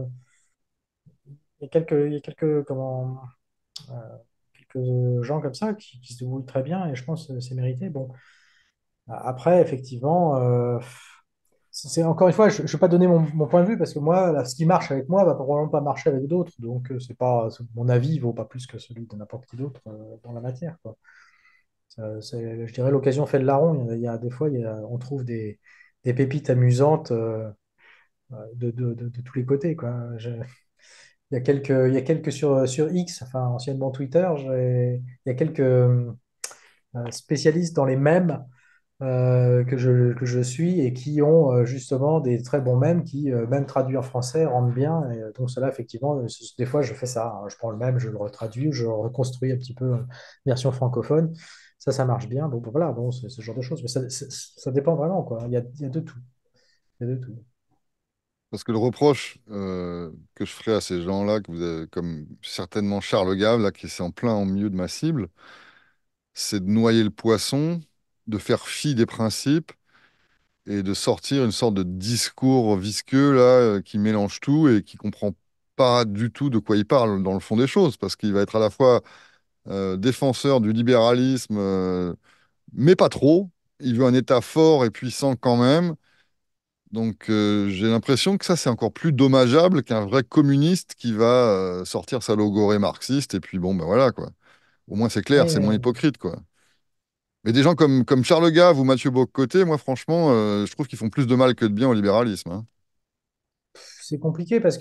Il y a quelques, euh, quelques gens comme ça qui se débrouillent très bien et je pense que c'est mérité. Bon, après, effectivement, c'est encore une fois, je ne vais pas donner mon point de vue parce que moi, là, ce qui marche avec moi va probablement pas marcher avec d'autres. Donc, mon avis vaut pas plus que celui de n'importe qui d'autre dans la matière, quoi. Je dirais l'occasion fait le larron. Des fois, on trouve des pépites amusantes de tous les côtés, quoi. Il y a quelques sur X, enfin anciennement Twitter, il y a quelques spécialistes dans les mèmes que je suis et qui ont justement des très bons mèmes qui, même traduits en français, rendent bien. Et, donc cela, effectivement, des fois, je fais ça, hein. Je prends le mème, je le retraduis, je le reconstruis un petit peu version francophone. Ça marche bien. Donc voilà, bon, c'est ce genre de choses. Mais ça dépend vraiment, quoi. Il y a de tout. Il y a de tout. Parce que le reproche que je ferais à ces gens-là, comme certainement Charles Gave, là, qui est en plein au milieu de ma cible, c'est de noyer le poisson, de faire fi des principes et de sortir une sorte de discours visqueux là, qui mélange tout et qui comprend pas du tout de quoi il parle dans le fond des choses, parce qu'il va être à la fois défenseur du libéralisme, mais pas trop. Il veut un État fort et puissant quand même. Donc j'ai l'impression que ça, c'est encore plus dommageable qu'un vrai communiste qui va sortir sa logorée marxiste. Et puis bon, ben voilà, quoi. Au moins c'est clair, Oui, c'est moins mais hypocrite, quoi. Mais des gens comme Charles Gave ou Mathieu Bock-Côté, moi franchement, je trouve qu'ils font plus de mal que de bien au libéralisme, hein. c'est compliqué parce que,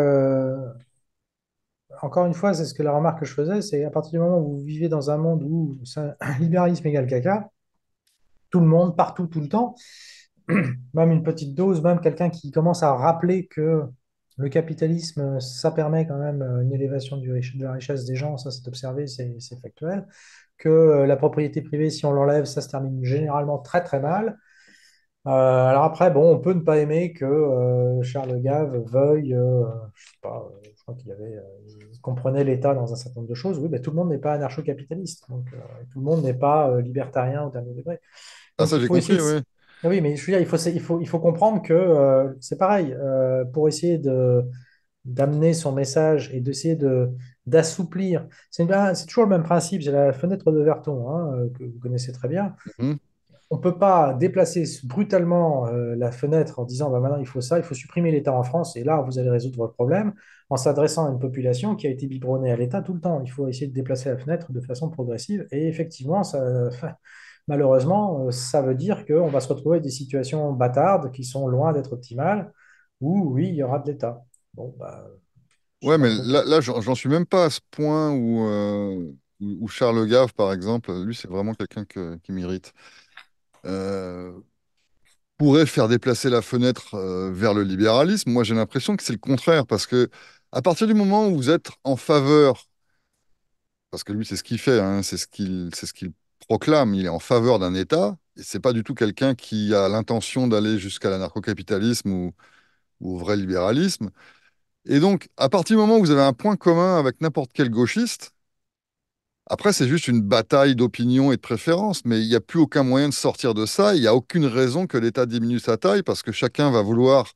encore une fois, c'est ce que la remarque que je faisais, c'est à partir du moment où vous vivez dans un monde où libéralisme égale caca, tout le monde, partout, tout le temps, même une petite dose, même quelqu'un qui commence à rappeler que le capitalisme, ça permet quand même une élévation de la richesse des gens, ça c'est observé, c'est factuel, que la propriété privée, si on l'enlève, ça se termine généralement très très mal. Alors après, bon, on peut ne pas aimer que Charles Gave veuille, je sais pas, je crois il comprenait l'État dans un certain nombre de choses. Oui, mais tout le monde n'est pas anarcho-capitaliste, donc tout le monde n'est pas libertarien au dernier degré. Ah Donc ça il j'ai faut essayer compris, de... oui. Ah oui, mais je veux dire, il faut comprendre que c'est pareil. Pour essayer d'amener son message et d'essayer d'assouplir. C'est toujours le même principe, c'est la fenêtre de Verton, hein, que vous connaissez très bien. Mhm. On ne peut pas déplacer brutalement la fenêtre en disant bah, maintenant il faut ça, il faut supprimer l'État en France et là vous allez résoudre votre problème en s'adressant à une population qui a été biberonnée à l'État tout le temps. Il faut essayer de déplacer la fenêtre de façon progressive et effectivement, malheureusement, ça veut dire qu'on va se retrouver avec des situations bâtardes qui sont loin d'être optimales où oui, il y aura de l'État. Bon, bah, je sais Ouais, pas mais trop. là j'en suis même pas à ce point où Charles Gave, par exemple, lui, c'est vraiment quelqu'un qui m'irrite. Euh, Pourrait faire déplacer la fenêtre vers le libéralisme. Moi, j'ai l'impression que c'est le contraire, parce que à partir du moment où vous êtes en faveur, parce que lui, c'est ce qu'il fait, hein, c'est ce qu'il proclame, il est en faveur d'un État, et c'est pas du tout quelqu'un qui a l'intention d'aller jusqu'à l'anarcho-capitalisme ou au vrai libéralisme. Et donc, à partir du moment où vous avez un point commun avec n'importe quel gauchiste, Après, c'est juste une bataille d'opinion et de préférence, mais il n'y a plus aucun moyen de sortir de ça. Il n'y a aucune raison que l'État diminue sa taille parce que chacun va vouloir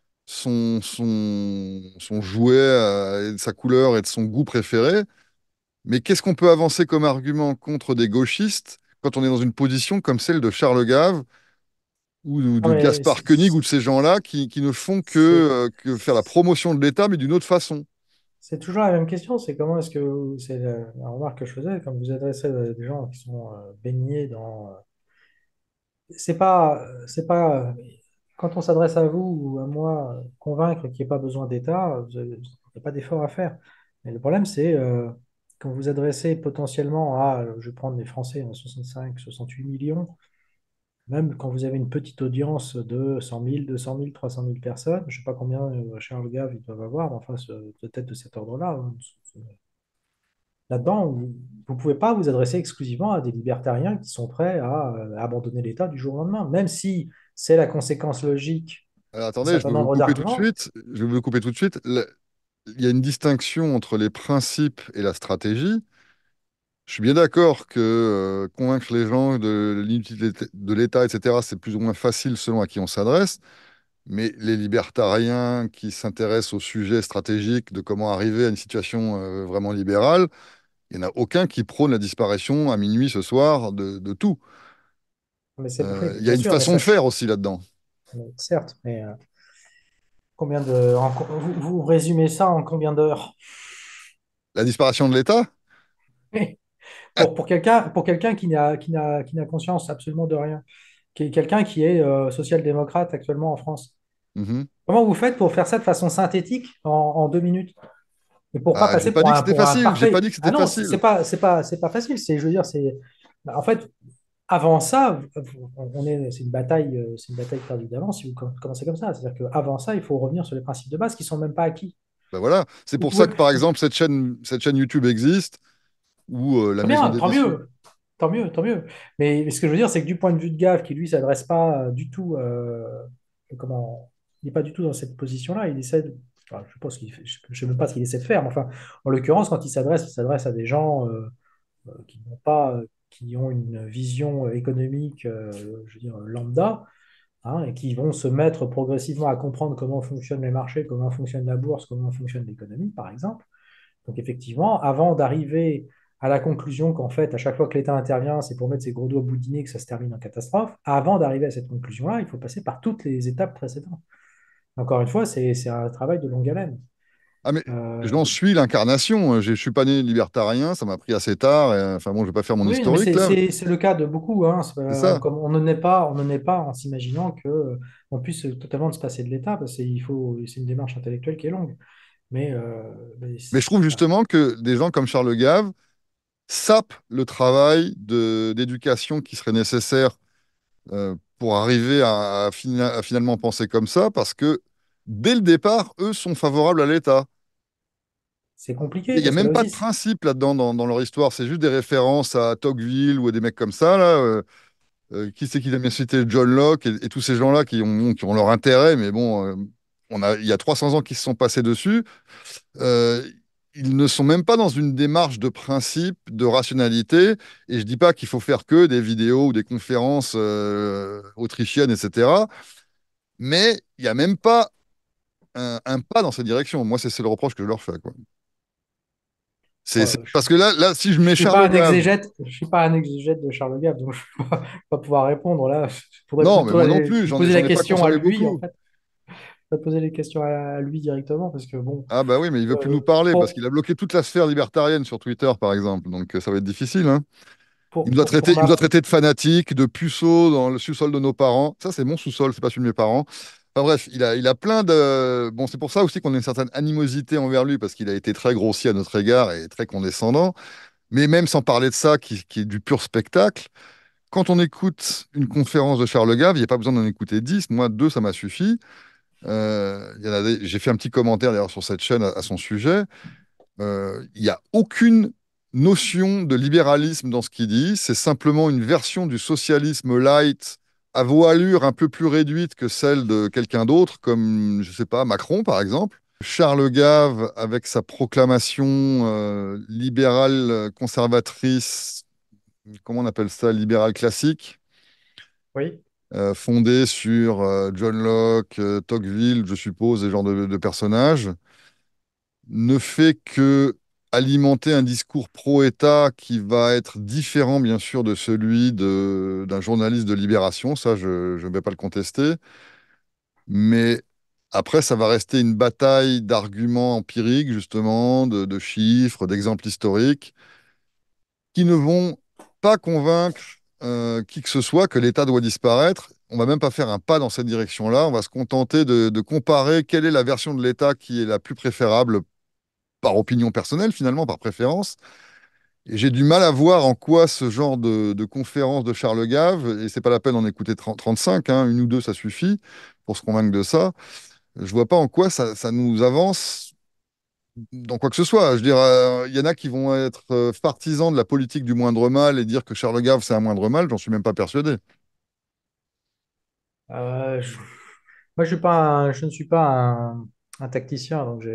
son jouet et de sa couleur et de son goût préféré. Mais qu'est-ce qu'on peut avancer comme argument contre des gauchistes quand on est dans une position comme celle de Charles Gave ou Non, de mais Gaspard Koenig ou de ces gens-là qui ne font c'est que faire la promotion de l'État, mais d'une autre façon? c'est toujours la même question, c'est comment est-ce que, c'est la remarque que je faisais, quand vous adressez à des gens qui sont baignés dans... c'est pas, quand on s'adresse à vous ou à moi, convaincre qu'il n'y a pas besoin d'État, il n'y a pas d'effort à faire. Mais le problème, c'est quand vous adressez potentiellement à, je vais prendre les Français, 65, 68 millions, même quand vous avez une petite audience de 100 000, 200 000, 300 000 personnes, je ne sais pas combien Charles Gave ils doivent avoir, mais enfin, peut-être de cet ordre-là, hein. Là-dedans, vous ne pouvez pas vous adresser exclusivement à des libertariens qui sont prêts à abandonner l'État du jour au lendemain, même si c'est la conséquence logique Alors, d'un attendez, je certain vais vous nombre couper tout de d'arguments. suite. Je vais vous couper tout de suite. Il y a une distinction entre les principes et la stratégie. Je suis bien d'accord que convaincre les gens de l'inutilité de l'État, etc., c'est plus ou moins facile selon à qui on s'adresse. Mais les libertariens qui s'intéressent au sujet stratégique de comment arriver à une situation vraiment libérale, il n'y en a aucun qui prône la disparition à minuit ce soir de tout. Mais c'est oui, Il y a bien une sûr, mais façon de faire aussi là-dedans. certes, mais vous résumez ça en combien d'heures? La disparition de l'État? Pour quelqu'un qui n'a conscience absolument de rien, qui est quelqu'un qui est social-démocrate actuellement en France. Mhm. Comment vous faites pour faire ça de façon synthétique en 2 minutes? Et pour pas Bah, j'ai passer pas dit que c'était pour un facile. J'ai pas parfait. dit que c'était Ah non, facile. c'est pas facile. C'est, je veux dire, c'est, en fait, avant ça, c'est c'est une bataille perdue d'avance si vous commencez comme ça. C'est-à-dire qu'avant ça, il faut revenir sur les principes de base qui sont même pas acquis. Ben voilà, c'est Vous pour ça pouvez, que par exemple cette chaîne YouTube existe ou la très maison bien, d'édition. tant mieux. Mais ce que je veux dire, c'est que du point de vue de Gave, qui lui s'adresse pas du tout, comment, il n'est pas du tout dans cette position-là. Il essaie de, enfin, je pense je ne sais même pas ce qu'il essaie de faire, mais enfin, en l'occurrence, quand il s'adresse à des gens qui n'ont pas, qui ont une vision économique, je veux dire, lambda, hein, et qui vont se mettre progressivement à comprendre comment fonctionnent les marchés, comment fonctionne la bourse, comment fonctionne l'économie, par exemple. Donc effectivement, avant d'arriver à la conclusion qu'en fait, à chaque fois que l'État intervient, c'est pour mettre ses gros doigts boudinés que ça se termine en catastrophe, avant d'arriver à cette conclusion-là, il faut passer par toutes les étapes précédentes. Encore une fois, c'est un travail de longue haleine. Ah mais Euh, j'en suis l'incarnation. Je suis pas né libertarien, ça m'a pris assez tard. Enfin bon, je vais pas faire mon oui, non, mais historique là. c'est le cas de beaucoup, hein. C'est ça. Comme on ne naît pas en s'imaginant que on puisse totalement se passer de l'État, parce qu'il faut, c'est une démarche intellectuelle qui est longue. Mais, Mais je trouve voilà. justement que des gens comme Charles Gave sapent le travail d'éducation qui serait nécessaire pour arriver à finalement penser comme ça, parce que dès le départ, eux sont favorables à l'État. C'est compliqué Il n'y a parce que même là pas de aussi, principe là-dedans dans leur histoire. C'est juste des références à Tocqueville ou à des mecs comme ça. Là, qui c'est qui a bien cité John Locke et tous ces gens-là qui ont leur intérêt, mais bon, il y a 300 ans qui se sont passés dessus. Euh, Ils ne sont même pas dans une démarche de principe, de rationalité. Et je dis pas qu'il faut faire que des vidéos ou des conférences autrichiennes, etc. Mais il n'y a même pas un pas dans cette direction. Moi, c'est le reproche que je leur fais, quoi. C'est je parce que là, si je mets suis pas Charles un Gave, exégète, je suis pas un exégète de Charles Gave, donc je ne vais pas pouvoir répondre là. Je pourrais non, mais plutôt moi non aller plus, lui poser la j'en ai pas question à consommé lui, en beaucoup. fait. Je vais poser les questions à lui directement parce que bon, Ah bah oui, mais il veut plus euh, nous parler parce pour, qu'il a bloqué toute la sphère libertarienne sur Twitter, par exemple. Donc ça va être difficile, hein. Il nous a traité de fanatiques, de puceaux dans le sous-sol de nos parents. Ça, c'est mon sous-sol, c'est pas celui de mes parents. Enfin bref, il a plein de... Bon, c'est pour ça aussi qu'on a une certaine animosité envers lui, parce qu'il a été très grossier à notre égard et très condescendant. Mais même sans parler de ça, qui est du pur spectacle, quand on écoute une conférence de Charles Gave, il n'y a pas besoin d'en écouter 10. Moi, 2, ça m'a suffi. J'ai fait un petit commentaire d'ailleurs sur cette chaîne à son sujet. Il n'y a aucune notion de libéralisme dans ce qu'il dit. C'est simplement une version du socialisme light à voilure un peu plus réduite que celle de quelqu'un d'autre, comme, je sais pas, Macron, par exemple. Charles Gave, avec sa proclamation libérale conservatrice, comment on appelle ça, libérale classique, Oui. fondée sur John Locke, Tocqueville, je suppose, et ce genre de personnages, ne fait que alimenter un discours pro-État qui va être différent, bien sûr, de celui d'un journaliste de Libération. Ça, je ne vais pas le contester. Mais après, ça va rester une bataille d'arguments empiriques, justement, de chiffres, d'exemples historiques, qui ne vont pas convaincre qui que ce soit que l'État doit disparaître. On va même pas faire un pas dans cette direction-là. On va se contenter de comparer quelle est la version de l'État qui est la plus préférable par opinion personnelle, finalement, par préférence. Et j'ai du mal à voir en quoi ce genre de conférence de Charles Gave, et c'est pas la peine d'en écouter 35, hein, une ou deux, ça suffit pour se convaincre de ça. Je vois pas en quoi ça nous avance dans quoi que ce soit. Je veux dire, il y en a qui vont être partisans de la politique du moindre mal et dire que Charles Gave, c'est un moindre mal, j'en suis même pas persuadé. Euh, je- Moi, je ne suis pas un tacticien, donc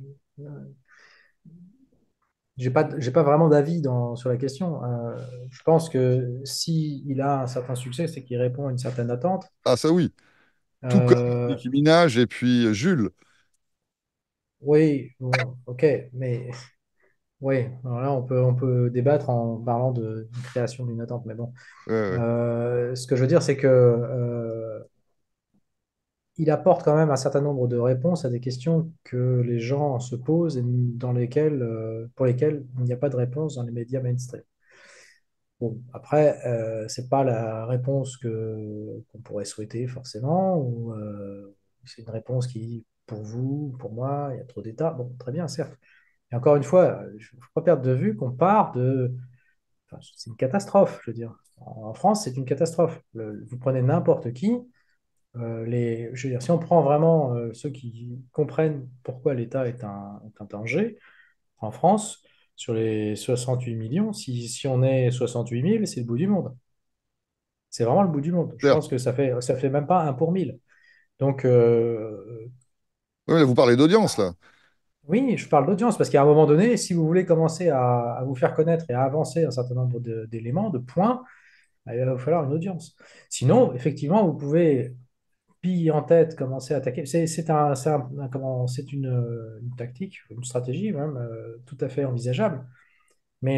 j'ai pas vraiment d'avis sur la question. Je pense que si il a un certain succès, c'est qu'il répond à une certaine attente. Ah, ça oui. Tout comme Euh, Nicki Minaj et puis Jules. oui, bon, ok, mais oui, alors là, on peut débattre en parlant de création d'une attente, mais bon. Ouais, ouais. Ce que je veux dire, c'est que il apporte quand même un certain nombre de réponses à des questions que les gens se posent et pour lesquelles il n'y a pas de réponse dans les médias mainstream. Bon, après, c'est pas la réponse qu'on pourrait souhaiter forcément, ou c'est une réponse qui, pour vous, pour moi, il y a trop d'États. Bon, très bien, certes. Et encore une fois, il ne faut pas perdre de vue qu'on part de. Enfin, c'est une catastrophe, je veux dire. En France, c'est une catastrophe. Vous prenez n'importe qui. Je veux dire, si on prend vraiment ceux qui comprennent pourquoi l'État est un danger, en France, sur les 68 millions, si on est 68 000, c'est le bout du monde. C'est vraiment le bout du monde. Je Certes. pense que ça fait même pas un pour mille. Donc, Oui, là, vous parlez d'audience, là. oui, je parle d'audience parce qu'à un moment donné, si vous voulez commencer à vous faire connaître et à avancer un certain nombre d'éléments, de points, il va vous falloir une audience. Sinon, effectivement, vous pouvez piller en tête, commencer à attaquer. C'est une tactique, une stratégie même tout à fait envisageable. Mais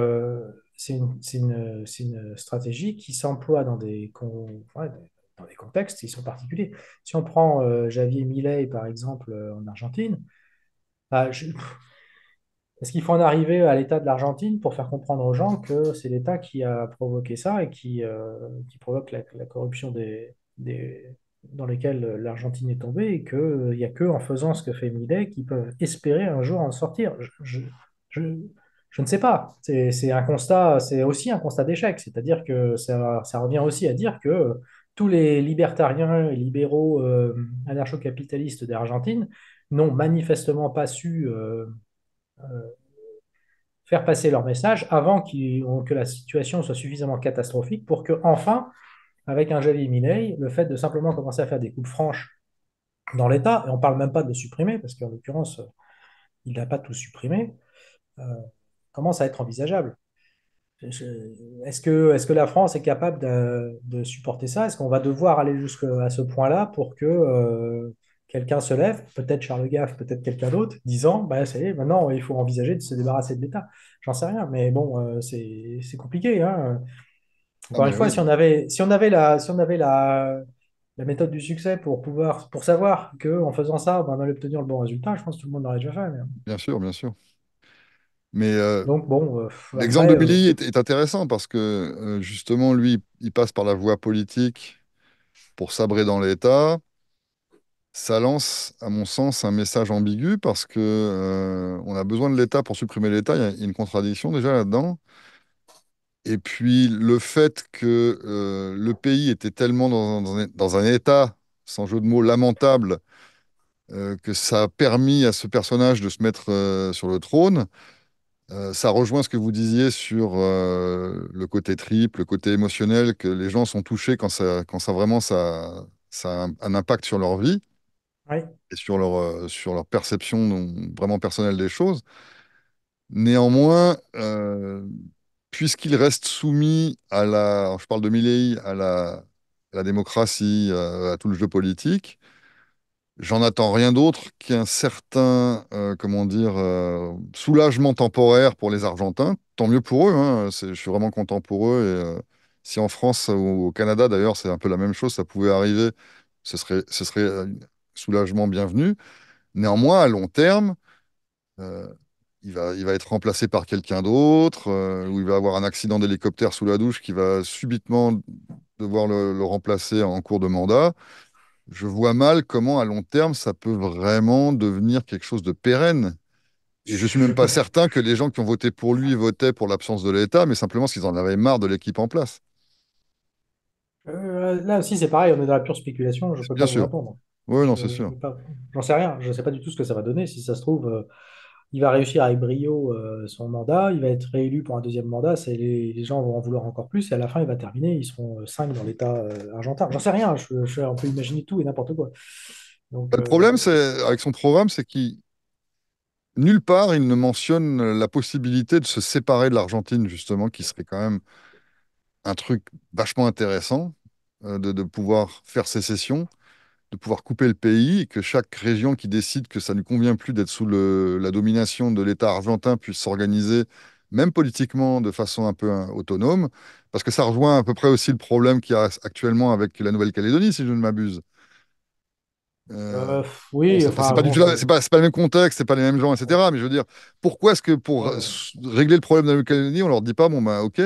c'est une stratégie qui s'emploie ouais, dans des contextes qui sont particuliers. Si on prend Javier Milei, par exemple, en Argentine, bah, est-ce qu'il faut en arriver à l'état de l'Argentine pour faire comprendre aux gens que c'est l'État qui a provoqué ça et qui provoque la corruption dans lesquelles l'Argentine est tombée et qu'il n'y a que en faisant ce que fait Milei qu'ils peuvent espérer un jour en sortir? Je- je ne sais pas. C'est un constat, c'est aussi un constat d'échec. C'est-à-dire que ça revient aussi à dire que tous les libertariens et libéraux anarcho-capitalistes d'Argentine n'ont manifestement pas su faire passer leur message avant que la situation soit suffisamment catastrophique pour que, enfin, avec un Javier Milei, le fait de simplement commencer à faire des coupes franches dans l'État, et on ne parle même pas de le supprimer, parce qu'en l'occurrence, il n'a pas tout supprimé, euh, commence à être envisageable. Est-ce que la France est capable de supporter ça? Est-ce qu'on va devoir aller jusqu'à ce point-là pour que quelqu'un se lève, peut-être Charles Gave, peut-être quelqu'un d'autre, disant, bah, ça y est, maintenant il faut envisager de se débarrasser de l'État. J'en sais rien, mais bon, c'est compliqué, hein. Ah, Encore une mais fois, oui, si on avait la méthode du succès pour savoir qu'en faisant ça, ben, on allait obtenir le bon résultat, je pense que tout le monde l'aurait déjà fait. bien sûr, bien sûr. Mais Donc bon, l'exemple après, de Billy est intéressant parce que justement, lui, il passe par la voie politique pour sabrer dans l'État. Ça lance, à mon sens, un message ambigu parce que on a besoin de l'État pour supprimer l'État. Il y a une contradiction déjà là-dedans. Et puis le fait que le pays était tellement dans un état, sans jeu de mots, lamentable, que ça a permis à ce personnage de se mettre sur le trône. Ça rejoint ce que vous disiez sur le côté trip, le côté émotionnel, que les gens sont touchés quand ça vraiment ça a un impact sur leur vie. Oui. et sur leur perception vraiment personnelle des choses. Néanmoins, puisqu'ils restent soumis je parle de Milei, à la démocratie, à tout le jeu politique, j'en attends rien d'autre qu'un certain, comment dire, soulagement temporaire pour les Argentins. Tant mieux pour eux, hein, je suis vraiment content pour eux. Et si en France ou au Canada, d'ailleurs, c'est un peu la même chose, ça pouvait arriver, ce serait un soulagement bienvenu. Néanmoins, à long terme, euh, il va être remplacé par quelqu'un d'autre, ou il va avoir un accident d'hélicoptère sous la douche qui va subitement devoir le remplacer en cours de mandat. Je vois mal comment, à long terme, ça peut vraiment devenir quelque chose de pérenne. Et je suis Je même pas peux. certain que les gens qui ont voté pour lui votaient pour l'absence de l'État, mais simplement parce qu'ils en avaient marre de l'équipe en place. Là aussi, c'est pareil, on est dans la pure spéculation, je ne peux Bien pas vous sûr. répondre. Oui, non, c'est Je sûr. peux pas, j'en sais rien, je ne sais pas du tout ce que ça va donner. Si ça se trouve, il va réussir avec brio son mandat, il va être réélu pour un deuxième mandat, les gens vont en vouloir encore plus, et à la fin, il va terminer, ils seront cinq dans l'État argentin. J'en sais rien, on peut imaginer tout et n'importe quoi. Donc, Le problème, avec son programme, c'est qu'il nulle part il ne mentionne la possibilité de se séparer de l'Argentine, justement, qui serait quand même un truc vachement intéressant, de pouvoir faire sécession, de pouvoir couper le pays, et que chaque région qui décide que ça ne convient plus d'être sous la domination de l'État argentin puisse s'organiser, même politiquement, de façon un peu autonome, parce que ça rejoint à peu près aussi le problème qu'il y a actuellement avec la Nouvelle-Calédonie, si je ne m'abuse. Euh, bon, oui, c'est enfin, pas du bon, tout c'est pas le même contexte, c'est pas les mêmes gens, etc. Mais je veux dire, pourquoi est-ce que pour ouais. régler le problème de la Nouvelle-Calédonie, on leur dit pas, bon, bah, ok,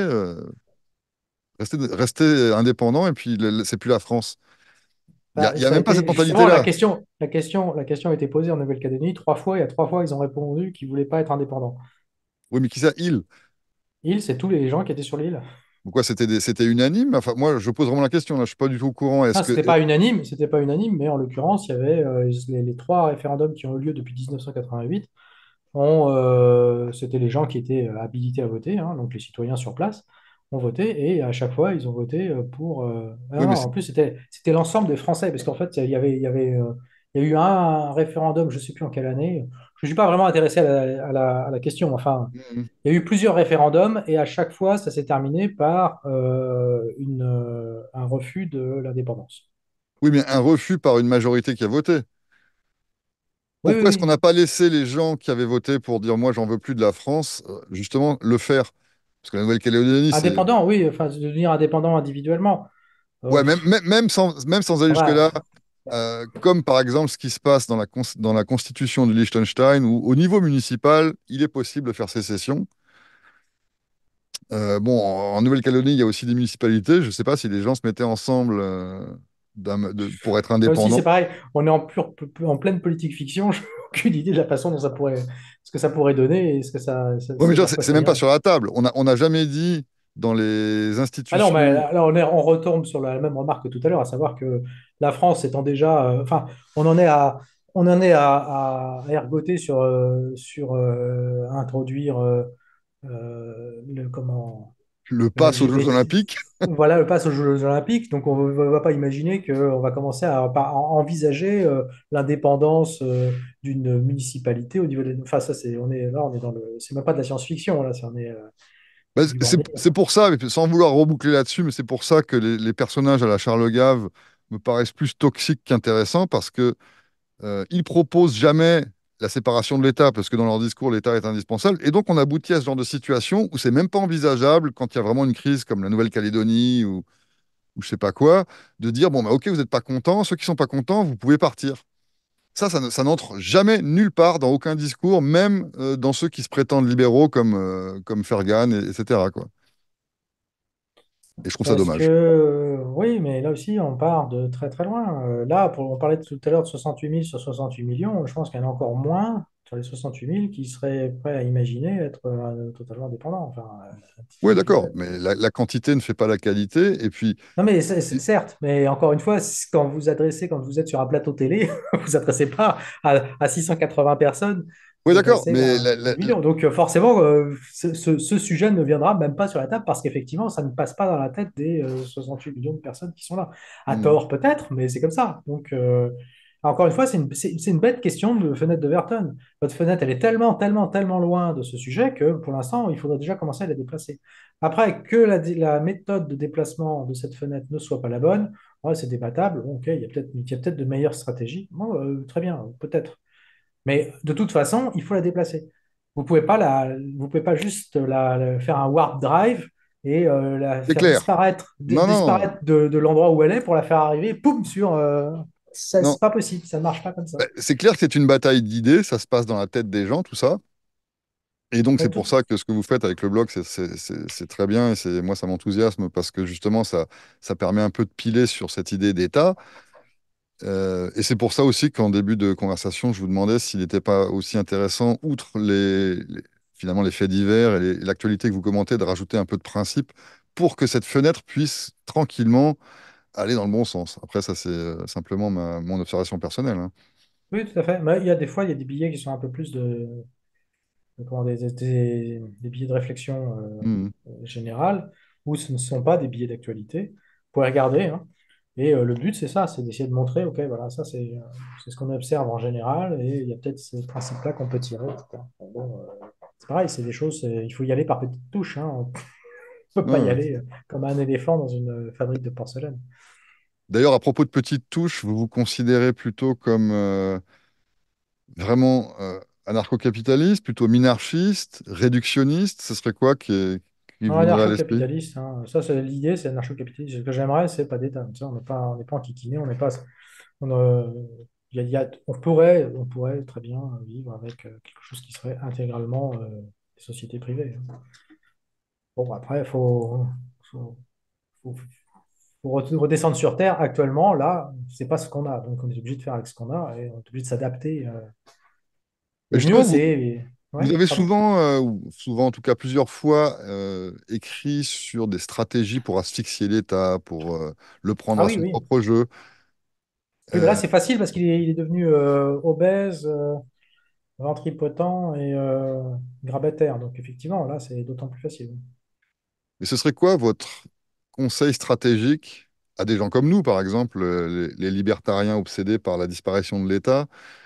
restez indépendants et puis c'est plus la France. Il y a Ça a même pas été cette justement mentalité-là. la question a été posée en Nouvelle-Calédonie trois fois. Il y a trois fois, ils ont répondu qu'ils ne voulaient pas être indépendants. Oui, mais qui ça, il? Île, c'est tous les gens qui étaient sur l'île. Pourquoi c'était unanime? Enfin, moi, je pose vraiment la question, là, je suis pas du tout au courant. Est-ce Ah, que. c'était pas unanime, mais en l'occurrence, il y avait les trois référendums qui ont eu lieu depuis 1988. C'était les gens qui étaient habilités à voter, hein, donc les citoyens sur place ont voté, et à chaque fois, ils ont voté pour. Ah Oui, non, mais en plus, c'était l'ensemble des Français, parce qu'en fait, il y a eu un référendum, je ne sais plus en quelle année. Je ne suis pas vraiment intéressé à la question. Enfin, Mhm. il y a eu plusieurs référendums, et à chaque fois, ça s'est terminé par un refus de l'indépendance. Oui, mais un refus par une majorité qui a voté. Oui, oui, Pourquoi est-ce qu'on oui. n'a pas laissé les gens qui avaient voté pour dire moi, j'en veux plus de la France, justement, le faire? Parce que la Nouvelle-Calédonie, c'est. Indépendant, oui, enfin, devenir indépendant individuellement. Ouais, Pff, même sans aller ça va. jusque-là, comme par exemple ce qui se passe dans la constitution du Liechtenstein, où au niveau municipal, il est possible de faire sécession. Bon, en Nouvelle-Calédonie, il y a aussi des municipalités. Je ne sais pas si les gens se mettaient ensemble pour être Là aussi, indépendants. c'est pareil. On est en pleine politique fiction. Je n'ai aucune idée de la façon dont ça pourrait, ce que ça pourrait donner et Oui, mais vers quoi c'est ça même pas irait. sur la table. On n'a jamais dit dans les Ah non, mais institutions. là, on retombe sur la même remarque que tout à l'heure, à savoir que la France étant déjà, enfin, on en est à ergoter introduire comment. Le pass aux J'ai Jeux oublié- Olympiques. Voilà, le pass aux Jeux Olympiques. Donc, on ne va pas imaginer qu'on va commencer à envisager l'indépendance d'une municipalité au niveau des. Enfin, ça, on est dans le. C'est même pas de la science-fiction, là, Bah, c'est du grand c'est délire. pour ça, et puis sans vouloir reboucler là-dessus, mais c'est pour ça que les personnages à la Charles Gave me paraissent plus toxiques qu'intéressants, parce que ils proposent jamais la séparation de l'État, parce que dans leur discours, l'État est indispensable. Et donc, on aboutit à ce genre de situation où c'est même pas envisageable, quand il y a vraiment une crise comme la Nouvelle-Calédonie ou je sais pas quoi, de dire, bon, bah, ok, vous n'êtes pas contents, ceux qui sont pas contents, vous pouvez partir. Ça n'entre jamais nulle part dans aucun discours, même dans ceux qui se prétendent libéraux comme Fergan, etc., quoi. Et je trouve ça Parce que, dommage. oui, mais là aussi, on part de très très loin. On parlait tout à l'heure de 68 000 sur 68 millions. Je pense qu'il y en a encore moins sur les 68 000 qui seraient prêts à imaginer être totalement indépendants. Enfin, Oui, d'accord, mais la quantité ne fait pas la qualité. Et puis, non, mais certes, mais encore une fois, quand vous êtes sur un plateau télé, vous vous adressez pas à 680 personnes, oui, vous d'accord, adressez mais à des millions. Donc forcément, ce sujet ne viendra même pas sur la table parce qu'effectivement, ça ne passe pas dans la tête des 68 millions de personnes qui sont là. À hmm. tort peut-être, mais c'est comme ça. Donc, Encore une fois, c'est une bête question de fenêtre de Verton. Votre fenêtre, elle est tellement, tellement, tellement loin de ce sujet que pour l'instant, il faudrait déjà commencer à la déplacer. Après, que la méthode de déplacement de cette fenêtre ne soit pas la bonne, ouais, c'est débattable. Bon, ok, il y a peut-être de meilleures stratégies. Bon, très bien, peut-être. Mais de toute façon, il faut la déplacer. Vous pouvez pas juste faire un warp drive et la C'est faire clair. Non, non, disparaître de l'endroit où elle est pour la faire arriver, poum, sur. non. C'est pas possible, ça ne marche pas comme ça. Bah, c'est clair que c'est une bataille d'idées, ça se passe dans la tête des gens, tout ça. Et donc, c'est Ouais, pour ça que ce que vous faites avec le blog, c'est très bien. Et moi, ça m'enthousiasme parce que justement, ça permet un peu de piler sur cette idée d'État. Et c'est pour ça aussi qu'en début de conversation, je vous demandais s'il n'était pas aussi intéressant, outre finalement les faits divers et l'actualité que vous commentez, de rajouter un peu de principe pour que cette fenêtre puisse tranquillement aller dans le bon sens. Après, ça, c'est simplement mon observation personnelle, hein. oui, tout à fait. Mais il y a des fois, il y a des billets qui sont un peu plus comment, des billets de réflexion Mhm. générale, où ce ne sont pas des billets d'actualité. Vous pouvez regarder, hein. Et le but, c'est ça, c'est d'essayer de montrer, OK, voilà, ça, c'est ce qu'on observe en général, et il y a peut-être ces principes-là qu'on peut tirer, etc. Bon, c'est pareil, c'est des choses, il faut y aller par petites touches, hein. On ne peut Ouais, pas y ouais. aller comme un éléphant dans une fabrique de porcelaine. D'ailleurs, à propos de petites touches, vous vous considérez plutôt comme vraiment anarcho-capitaliste, plutôt minarchiste, réductionniste? Ce serait quoi qui Non, vous viendrait à l'esprit? anarcho-capitaliste, hein. Ça, c'est l'idée, c'est anarcho-capitaliste. Ce que j'aimerais, c'est pas d'État. Tu sais, on n'est pas en kikiné, on n'est pas. On, on pourrait très bien vivre avec quelque chose qui serait intégralement des sociétés privées, hein. Bon, après, faut, faut- faut redescendre sur Terre. Actuellement, là, c'est pas ce qu'on a. Donc, on est obligé de faire avec ce qu'on a et on est obligé de s'adapter. Mais Le mieux, justement, c'est. vous Ouais, avez pardon. souvent, ou souvent en tout cas plusieurs fois, écrit sur des stratégies pour asphyxier l'État, pour le prendre Ah à oui, son oui. propre jeu. Oui, mais là, Euh, c'est facile parce il est devenu obèse, ventripotent et grabataire. Donc, effectivement, là, c'est d'autant plus facile. et ce serait quoi votre conseil stratégique à des gens comme nous, par exemple, les libertariens obsédés par la disparition de l'État,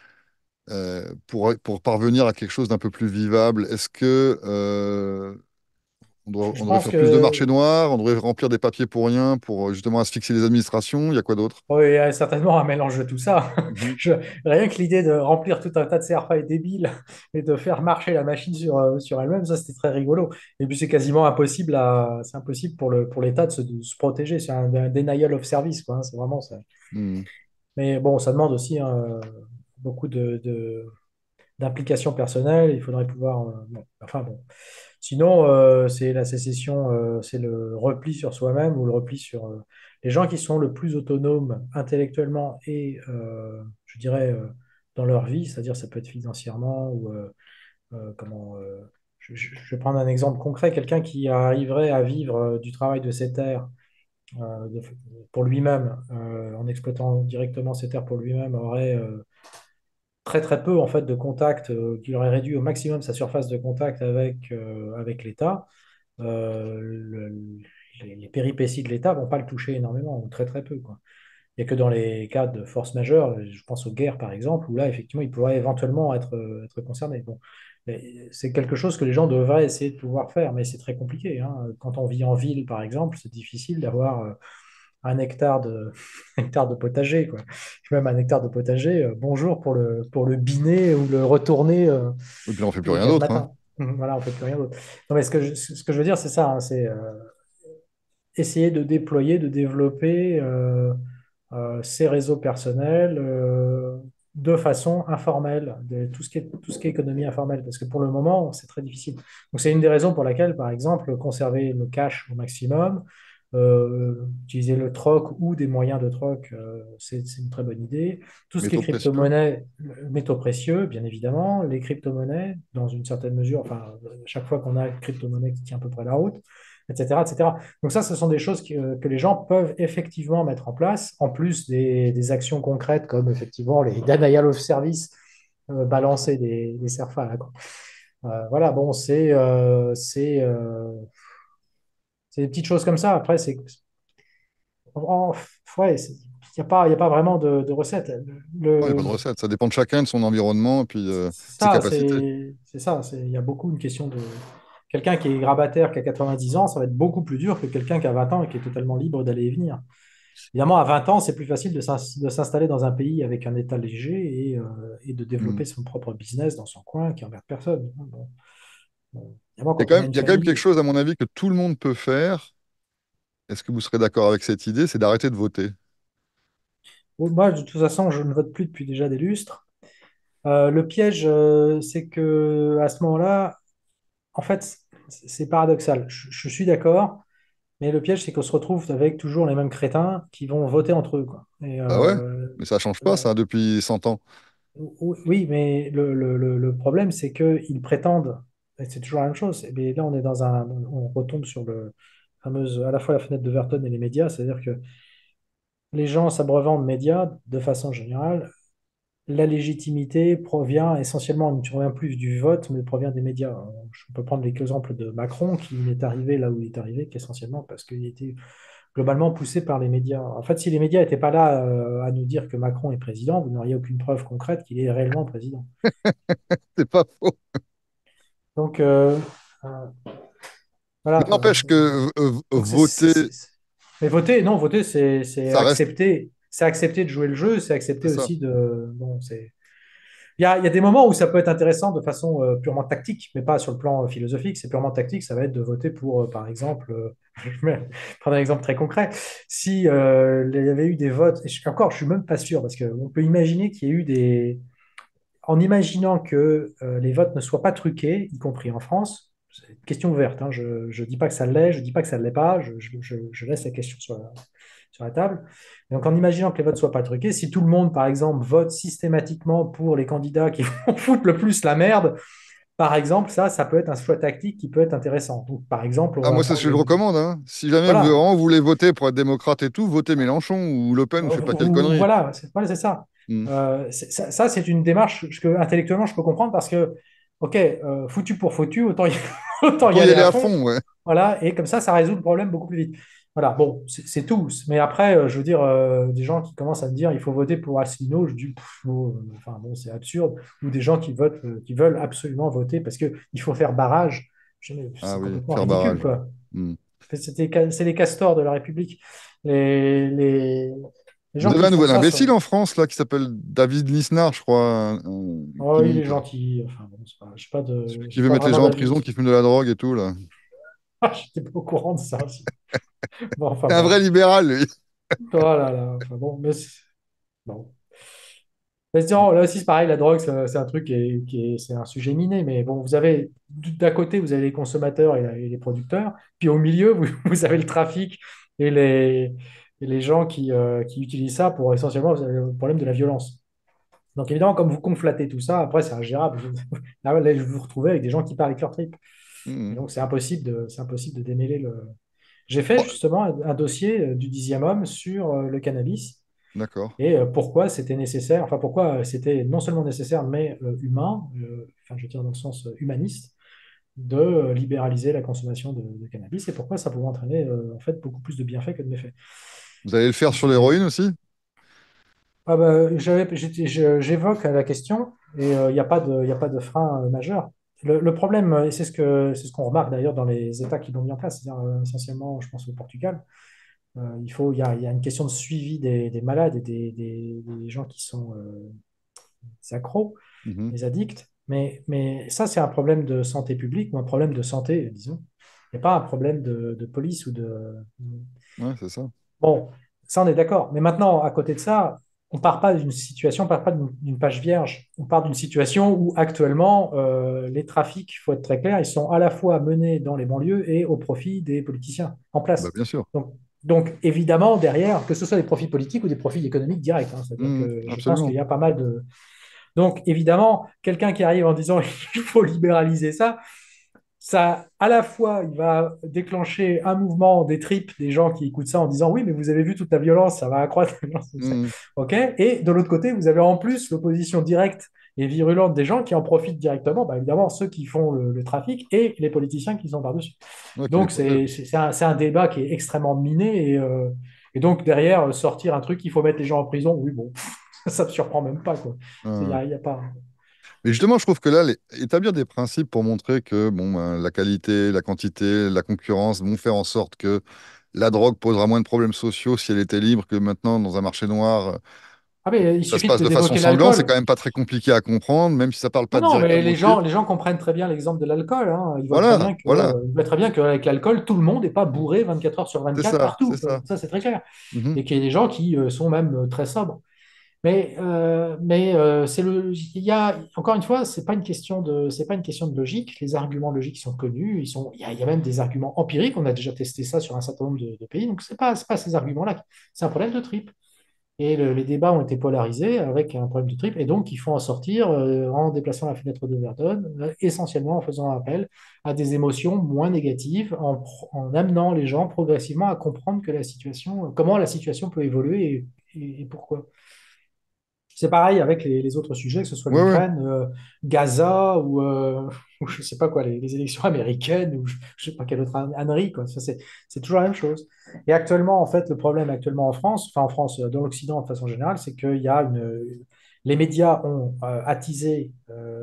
pour parvenir à quelque chose d'un peu plus vivable? Est-ce que Je on devrait pense faire plus de marchés que noirs, on devrait remplir des papiers pour rien, pour justement asphyxier les administrations? Il y a quoi d'autre? oh, il y a certainement un mélange de tout ça. Mhm. Je- Rien que l'idée de remplir tout un tas de CRFA est débile et de faire marcher la machine sur elle-même, ça c'était très rigolo. Et puis c'est quasiment impossible c'est impossible pour l'État de se protéger. C'est un denial of service, quoi, hein. C'est vraiment ça. Mhm. Mais bon, ça demande aussi beaucoup d'implication personnelle. Il faudrait pouvoir. Bon, enfin bon. Sinon, c'est la sécession, c'est le repli sur soi-même ou le repli sur les gens qui sont le plus autonomes intellectuellement et, je dirais, dans leur vie, c'est-à-dire ça peut être financièrement ou comment. Je vais prendre un exemple concret, quelqu'un qui arriverait à vivre du travail de ses terres pour lui-même, en exploitant directement ses terres pour lui-même, aurait très très peu en fait de contact, qui aurait réduit au maximum sa surface de contact avec l'État. euh, le- les péripéties de l'État vont pas le toucher énormément, ou très très peu, quoi. Il n'y a que dans les cas de force majeure, je pense aux guerres par exemple, où là effectivement il pourrait éventuellement être concerné. Bon, c'est quelque chose que les gens devraient essayer de pouvoir faire, mais c'est très compliqué, hein. Quand on vit en ville par exemple, c'est difficile d'avoir un hectare un hectare de potager, quoi. Même un hectare de potager, bonjour pour le biner ou le retourner Et puis là, on fait plus tous les rien quatre d'autre, hein. matins. Voilà, on ne fait plus rien d'autre. Non, mais ce que je veux dire, c'est ça, hein, c'est essayer de déployer, de développer ces réseaux personnels de façon informelle, tout ce qui est économie informelle, parce que pour le moment, c'est très difficile. Donc, c'est une des raisons pour laquelle, par exemple, conserver le cash au maximum, utiliser le troc ou des moyens de troc, c'est une très bonne idée. Tout ce qui est Métaux précieux. crypto-monnaie, métaux précieux, bien évidemment, les crypto-monnaies, dans une certaine mesure, enfin, chaque fois qu'on a une crypto-monnaie qui tient à peu près la route, etc., etc. Donc ça, ce sont des choses que les gens peuvent effectivement mettre en place, en plus des actions concrètes comme effectivement les denial of service, balancer des CERFA, là, quoi. Voilà, bon, c'est des petites choses comme ça. Après, ouais, y a pas vraiment de recette. Il n'y a pas de recette. Ça dépend de chacun, de son environnement, et puis C'est ses ça, capacités. c'est ça. Il y a beaucoup une question de. Quelqu'un qui est grabataire, qui a 90 ans, ça va être beaucoup plus dur que quelqu'un qui a 20 ans et qui est totalement libre d'aller et venir. Évidemment, à 20 ans, c'est plus facile de s'installer dans un pays avec un État léger et de Hmm. développer son propre business dans son coin qui n'emmerde personne. Bon, bon. Évidemment, Il y a quand quand on a même, une il y a quand même quelque famille. chose, à mon avis, que tout le monde peut faire. Est-ce que vous serez d'accord avec cette idée? C'est d'arrêter de voter. Moi, de toute façon, je ne vote plus depuis déjà des lustres. Le piège, c'est que à ce moment-là, en fait, c'est paradoxal. Je suis d'accord. Mais le piège, c'est qu'on se retrouve avec toujours les mêmes crétins qui vont voter entre eux, quoi. Bah ouais, mais ça change pas, Euh, ça, depuis 100 ans. oui, mais le problème, c'est qu'ils prétendent, et c'est toujours la même chose. Mais là, on retombe sur le fameuse, à la fois la fenêtre d'Overton et les médias, c'est-à-dire que les gens s'abreuvant de médias, de façon générale, la légitimité provient essentiellement, ne provient plus du vote, mais provient des médias. Je peux prendre l'exemple de Macron, qui est arrivé là où il est arrivé, qu'essentiellement parce qu'il était globalement poussé par les médias. En fait, si les médias n'étaient pas là à nous dire que Macron est président, vous n'auriez aucune preuve concrète qu'il est réellement président. C'est pas faux. Donc, euh, Mais voilà, quoi. n'empêche que Donc, voter, Mais voter, non, voter, ça reste. c'est accepter de jouer le jeu, c'est C'est accepter ça. aussi de. Bon, c'est. Il y a des moments où ça peut être intéressant de façon purement tactique, mais pas sur le plan philosophique. C'est purement tactique. Ça va être de voter pour, par exemple, je vais prendre un exemple très concret. Si il y avait eu des votes, encore, je suis même pas sûr, parce qu'on peut imaginer qu'il y ait eu des. En imaginant que les votes ne soient pas truqués, y compris en France, c'est une question ouverte. Hein, je ne dis pas que ça l'est, je ne dis pas que ça ne l'est pas. Je laisse la question sur la table. Donc, en imaginant que les votes ne soient pas truqués, si tout le monde, par exemple, vote systématiquement pour les candidats qui vont foutre le plus la merde, par exemple, ça peut être un choix tactique qui peut être intéressant. Donc, par exemple, on Ah, va moi, c'est ce prendre que je recommande, hein. Si jamais vous, voilà, vraiment, vous voulez voter pour être démocrate et tout, votez Mélenchon ou Le Pen ou je sais pas quelle connerie. voilà, c'est ça. Hmm. Ça, c'est une démarche que intellectuellement je peux comprendre parce que, ok, foutu pour foutu, autant y Autant y aller aller à à fond. fond, ouais. Voilà, et comme ça résout le problème beaucoup plus vite. Voilà, bon, c'est tout. Mais après, je veux dire, des gens qui commencent à me dire il faut voter pour Asselineau, je dis, enfin bon, c'est absurde. Ou des gens qui votent, qui veulent absolument voter parce qu'il faut faire barrage. Ah C'est oui, complètement faire ridicule, barrage. quoi. Hmm. C'est les castors de la République. Les, les, les Vous gens avez qui un font nouvel ça imbécile sont. en France, là, qui s'appelle David Lisnard, je crois, Oh, il est gentil. Enfin, bon, qui j'ai veut pas mettre les vraiment gens en d'avis. prison, qui fument de la drogue et tout, là. J'étais pas au courant de ça aussi. Bon, enfin C'est un vrai bref. libéral, lui. Oh là là. Enfin bon, bon. Mais sinon, là aussi, c'est pareil, la drogue, c'est un truc c'est un sujet miné. Mais bon, vous avez, d'un côté, vous avez les consommateurs et les producteurs. Puis au milieu, vous avez le trafic et les gens qui utilisent ça pour essentiellement, vous avez le problème de la violence. Donc évidemment, comme vous conflatez tout ça, après, c'est ingérable. Là, vous vous retrouvez avec des gens qui parlent avec leur tripes. Et Hmm. donc, c'est impossible de démêler le. J'ai fait Oh, justement un dossier du 10e homme sur le cannabis d'accord. et pourquoi c'était nécessaire, enfin pourquoi c'était non seulement nécessaire, mais humain, enfin je veux dire dans le sens humaniste, de libéraliser la consommation de cannabis et pourquoi ça pouvait entraîner en fait beaucoup plus de bienfaits que de méfaits. Vous allez le faire sur C'est, l'héroïne aussi? j'évoque la question et il y a pas de frein majeur. Le problème, et c'est ce qu'on remarque d'ailleurs dans les États qui l'ont mis en place, c'est-à-dire essentiellement, je pense au Portugal, il y a une question de suivi des malades et des gens qui sont des accros, Mhm. des addicts. Mais ça, c'est un problème de santé publique ou un problème de santé, disons. Il n'y a pas un problème de police ou de. Ouais, c'est ça. Bon, ça, on est d'accord. Mais maintenant, à côté de ça, on part pas d'une situation, on part pas d'une page vierge. On part d'une situation où actuellement, les trafics, il faut être très clair, ils sont à la fois menés dans les banlieues et au profit des politiciens en Bah, place. bien sûr. Donc, donc, évidemment, derrière, que ce soit des profits politiques ou des profits économiques directs, hein, c'est-à-dire Mhm. que je pense qu'il Absolument. y a pas mal de. Donc, évidemment, quelqu'un qui arrive en disant il faut libéraliser ça, à la fois, il va déclencher un mouvement des tripes des gens qui écoutent ça en disant oui, mais vous avez vu toute la violence, ça va accroître la violence. Mhm. OK. Et de l'autre côté, vous avez en plus l'opposition directe et virulente des gens qui en profitent directement, bah, évidemment, ceux qui font le trafic et les politiciens qui sont par-dessus. Ouais, qui les Donc, protège. c'est un débat qui est extrêmement miné Et donc, derrière, sortir un truc, il faut mettre les gens en prison, oui, bon, ça me surprend même pas, quoi. Euh, Y a pas... Mais justement, je trouve que là, établir des principes pour montrer que bon, ben, la qualité, la quantité, la concurrence vont faire en sorte que la drogue posera moins de problèmes sociaux si elle était libre que maintenant dans un marché noir, Ah, mais il ça se suffit passe de façon d'évoquer sanglante, c'est quand l'alcool. même pas très compliqué à comprendre, même si ça parle Non, pas non, mais directement au type. les gens comprennent très bien l'exemple de l'alcool, hein. Voilà, voilà, Ils voient très bien qu'avec l'alcool, tout le monde n'est pas bourré 24 heures sur c'est 24 ça, c'est partout. ça. Ça, c'est très clair. Mhm. Et qu'il y a des gens qui sont même très sobres. C'est il y a, encore une fois, c'est pas une question de logique. Les arguments logiques sont connus. Il y a même des arguments empiriques. On a déjà testé ça sur un certain nombre de pays. Donc, c'est pas ces arguments-là. C'est un problème de trip. Et les débats ont été polarisés avec un problème de trip. Et donc, il faut en sortir en déplaçant la fenêtre de Verdun, essentiellement en faisant appel à des émotions moins négatives, en amenant les gens progressivement à comprendre que comment la situation peut évoluer et pourquoi. C'est pareil avec les autres sujets, que ce soit Ouais, ouais. l'Ukraine, Gaza ou je ne sais pas quoi, les élections américaines ou je ne sais pas quelle autre ânerie, quoi. C'est toujours la même chose. Et actuellement, en fait, le problème actuellement en France, enfin en France, dans l'Occident de façon générale, c'est qu'il y a les médias ont attisé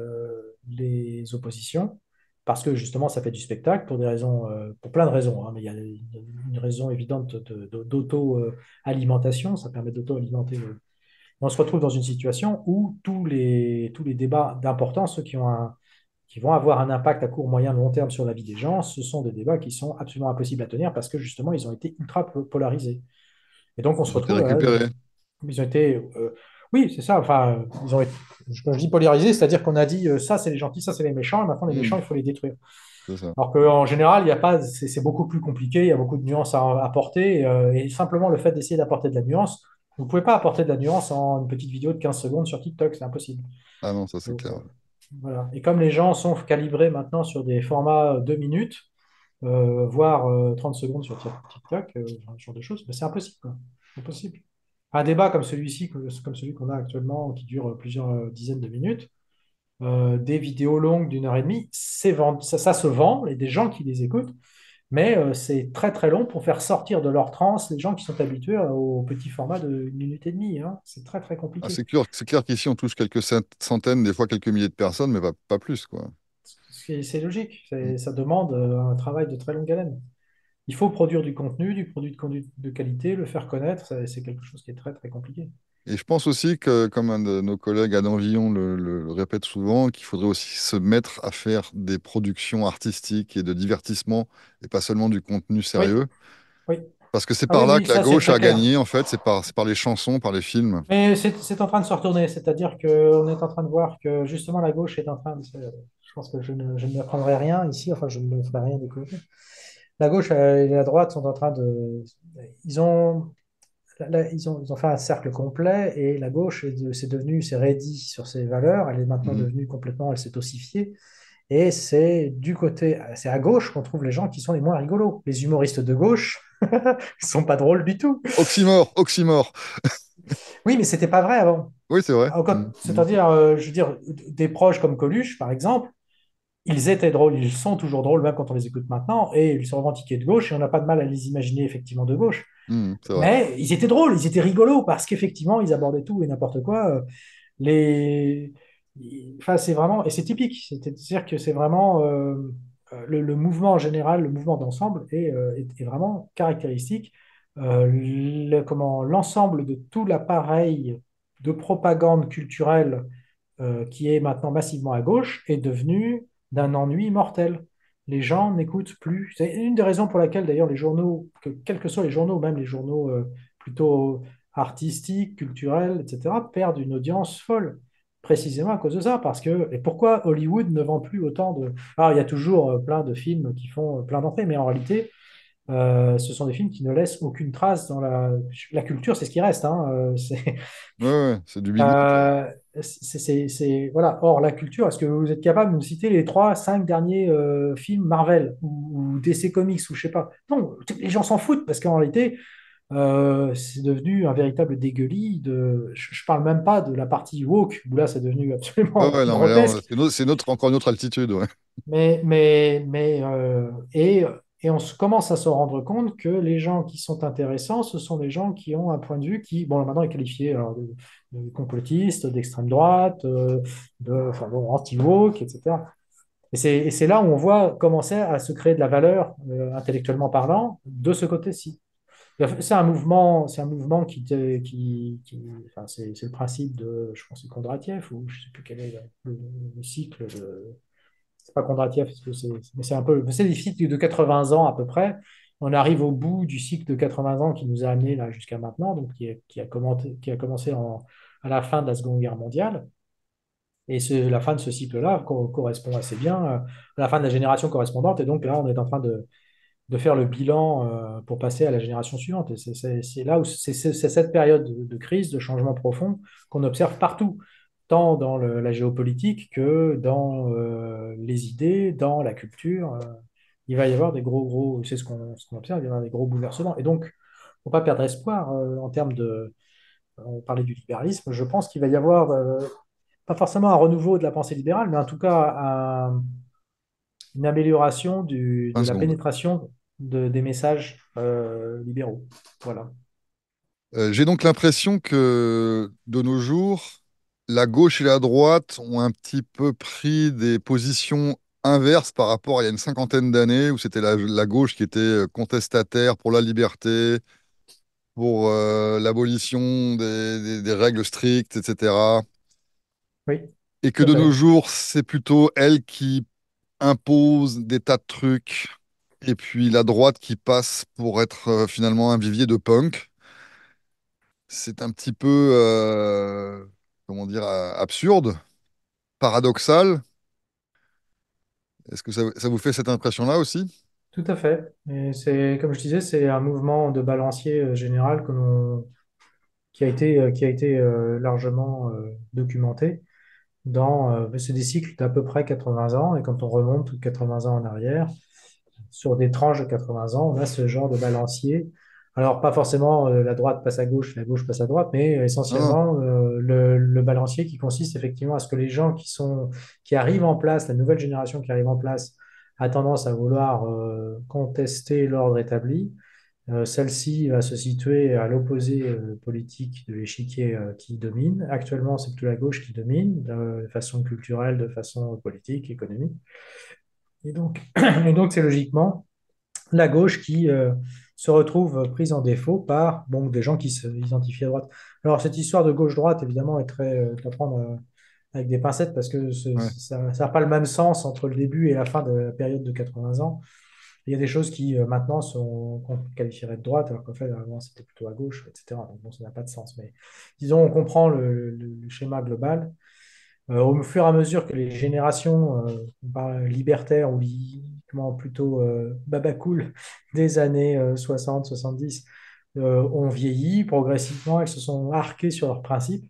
les oppositions parce que justement, ça fait du spectacle pour des raisons, pour plein de raisons, hein, mais il y a une raison évidente d'auto-alimentation, ça permet d'auto-alimenter on se retrouve dans une situation où tous les débats d'importance, ceux qui vont avoir un impact à court, moyen, long terme sur la vie des gens, ce sont des débats qui sont absolument impossibles à tenir parce que justement, ils ont été ultra polarisés. Et donc, on se Ils ont été retrouve, récupérés, ils ont été, oui, c'est ça, enfin, quand je dis polarisés, c'est-à-dire qu'on a dit ça, c'est les gentils, ça, c'est les méchants, et maintenant, les méchants, hmm, il faut les détruire. c'est ça. Alors qu'en général, il y a pas, c'est beaucoup plus compliqué, il y a beaucoup de nuances à apporter, et simplement le fait d'essayer d'apporter de la nuance, vous ne pouvez pas apporter de la nuance en une petite vidéo de 15 secondes sur TikTok, c'est impossible. Ah non, ça c'est Donc, clair. voilà. Et comme les gens sont calibrés maintenant sur des formats 2 minutes, voire 30 secondes sur TikTok, ce genre de choses, ben, c'est impossible, quoi. C'est impossible. Un débat comme celui-ci, comme celui qu'on a actuellement, qui dure plusieurs dizaines de minutes, des vidéos longues d'une heure et demie, ça se vend, et des gens qui les écoutent, mais c'est très très long pour faire sortir de leur transe les gens qui sont habitués au petit format de 1 minute et demie, hein. C'est très très Ah, compliqué. c'est clair qu'ici on touche quelques centaines, des fois quelques milliers de personnes, mais pas plus, quoi. C'est logique, Hmm. ça demande un travail de très longue haleine. Il faut produire du contenu, du produit de qualité, le faire connaître, c'est quelque chose qui est très très compliqué. Et je pense aussi que, comme un de nos collègues Adam Villon le répète souvent, qu'il faudrait aussi se mettre à faire des productions artistiques et de divertissement, et pas seulement du contenu Oui, sérieux. oui. Parce que c'est Ah oui, par là oui, que la ça c'est gauche très a clair. gagné, en fait, c'est par les chansons, par les films. Mais c'est en train de se retourner, c'est-à-dire qu'on est en train de voir que justement la gauche est en train de Je pense que je ne m'apprendrai rien ici, enfin je ne me ferai rien découvrir. La gauche et la droite sont en train de... Ils ont, ils ont fait un cercle complet et la gauche s'est raidie sur ses valeurs, elle est maintenant Mhm. devenue complètement, elle s'est ossifiée. Et c'est à gauche qu'on trouve les gens qui sont les moins rigolos. Les humoristes de gauche, ils sont pas drôles du tout. Oxymore, oxymore. Oui, mais c'était pas vrai avant. Oui, c'est vrai. Mhm. Mhm. C'est-à-dire, je veux dire, des proches comme Coluche, par exemple, ils étaient drôles, ils sont toujours drôles, même quand on les écoute maintenant, et ils sont revendiqués de gauche, et on n'a pas de mal à les imaginer effectivement de gauche. Mhm, c'est vrai. Mais ils étaient drôles, ils étaient rigolos, parce qu'effectivement, ils abordaient tout et n'importe quoi. Les... Enfin, c'est vraiment, et c'est typique, c'est-à-dire que c'est vraiment le mouvement en général, le mouvement d'ensemble est vraiment caractéristique. L'ensemble de tout l'appareil de propagande culturelle qui est maintenant massivement à gauche est devenu d'un ennui mortel. Les gens n'écoutent plus. C'est une des raisons pour laquelle, d'ailleurs, les journaux, quels que soient les journaux, même les journaux plutôt artistiques, culturels, etc., perdent une audience folle. Précisément à cause de ça. Parce que, et pourquoi Hollywood ne vend plus autant de... Alors, il y a toujours plein de films qui font plein d'entrées, mais en réalité, ce sont des films qui ne laissent aucune trace dans la culture, c'est ce qui reste, hein. Ouais, ouais, c'est du big money. Euh, voilà. Or, la culture, est-ce que vous êtes capable de nous citer les 3, 5 derniers films Marvel ou DC Comics ou je sais pas? Non, les gens s'en foutent parce qu'en réalité, c'est devenu un véritable dégueulis. Je parle même pas de la partie woke où là, c'est devenu Ouais, absolument ouais, non, mais là, grotesque. c'est encore une autre altitude, ouais. Mais, mais, mais, et, et on commence à se rendre compte que les gens qui sont intéressants, ce sont des gens qui ont un point de vue qui, bon, maintenant est qualifié alors, de complotiste, d'extrême droite, enfin, bon, anti-woke, etc. Et c'est là où on voit commencer à se créer de la valeur, intellectuellement parlant, de ce côté-ci. C'est un mouvement enfin, c'est le principe de, je pense, que c'est Kondratiev, ou je ne sais plus quel est le cycle de, c'est pas Kondratiev, parce que mais c'est un peu, c'est des cycles de 80 ans à peu près. On arrive au bout du cycle de 80 ans qui nous a amené là jusqu'à maintenant, donc qui a commencé à la fin de la Seconde Guerre mondiale. Et la fin de ce cycle-là correspond assez bien à la fin de la génération correspondante. Et donc là, on est en train de faire le bilan pour passer à la génération suivante. Et c'est là où c'est cette période de crise, de changement profond qu'on observe partout, tant dans la géopolitique que dans les idées, dans la culture. Il va y avoir des gros, c'est ce qu'on observe, il va y avoir des gros bouleversements. Et donc, il ne faut pas perdre espoir en termes de, on parlait du libéralisme, je pense qu'il va y avoir, pas forcément un renouveau de la pensée libérale, mais en tout cas une amélioration de 20 la secondes. pénétration des messages libéraux. Voilà. J'ai donc l'impression que de nos jours, la gauche et la droite ont un petit peu pris des positions inverses par rapport à il y a une cinquantaine d'années où c'était la gauche qui était contestataire pour la liberté, pour l'abolition des règles strictes, etc. Oui, Et que tout à de nos fait. jours, c'est plutôt elle qui impose des tas de trucs, et puis la droite qui passe pour être finalement un vivier de punk. C'est un petit peu, comment dire, absurde, paradoxal. Est-ce que ça vous fait cette impression-là aussi? Tout à fait. Et comme je disais, c'est un mouvement de balancier général qui a été largement documenté c'est des cycles d'à peu près 80 ans. Et quand on remonte 80 ans en arrière, sur des tranches de 80 ans, on a ce genre de balancier. Alors, pas forcément la droite passe à gauche, la gauche passe à droite, mais Non, non. essentiellement le balancier qui consiste effectivement à ce que les gens qui arrivent en place, la nouvelle génération qui arrive en place, a tendance à vouloir contester l'ordre établi. Celle-ci va se situer à l'opposé politique de l'échiquier qui domine. Actuellement, c'est plutôt la gauche qui domine, de façon culturelle, de façon politique, économique. Et donc c'est logiquement la gauche qui se retrouve prise en défaut par bon, des gens qui s'identifient à droite. Alors, cette histoire de gauche-droite, évidemment, est très à prendre avec des pincettes parce que Ouais. ça n'a pas le même sens entre le début et la fin de la période de 80 ans. Il y a des choses qui maintenant qu'on qualifierait de droite, alors qu'en fait, avant, c'était plutôt à gauche, etc. Donc, bon, ça n'a pas de sens. Mais disons, on comprend le schéma global. Au fur et à mesure que les générations on parle libertaires ou comment, plutôt babacool des années 60-70 ont vieilli, progressivement, elles se sont arquées sur leurs principes,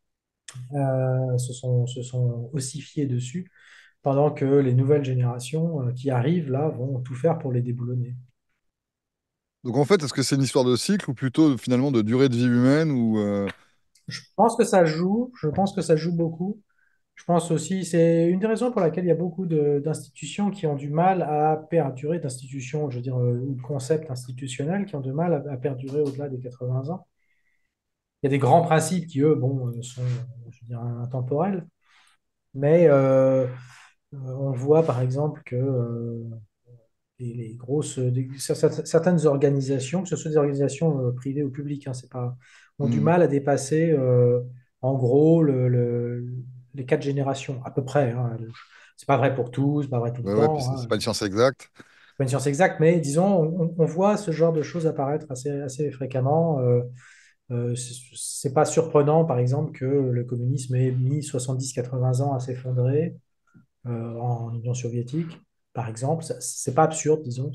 se sont ossifiées dessus, pendant que les nouvelles générations qui arrivent là vont tout faire pour les déboulonner. Donc en fait, est-ce que c'est une histoire de cycle ou plutôt finalement de durée de vie humaine ou Je pense que ça joue, je pense que ça joue beaucoup. Je pense aussi, c'est une des raisons pour laquelle il y a beaucoup d'institutions qui ont du mal à perdurer, d'institutions, je veux dire, ou de concepts institutionnels qui ont du mal à perdurer au-delà des 80 ans. Il y a des grands principes qui, eux, bon, sont, je veux dire, intemporels, mais on voit par exemple que les grosses, certaines organisations, que ce soit des organisations privées ou publiques, hein, c'est pas, ont du hmm. mal à dépasser en gros les 4 générations, à peu près. Hein. C'est pas vrai pour tous, c'est pas vrai tout le Ouais, ouais, puis temps. c'est Hein. pas une science exacte. C'est pas une science exacte, mais disons, on voit ce genre de choses apparaître assez fréquemment. C'est pas surprenant, par exemple, que le communisme ait mis 70-80 ans à s'effondrer en Union soviétique, par exemple. C'est pas absurde, disons.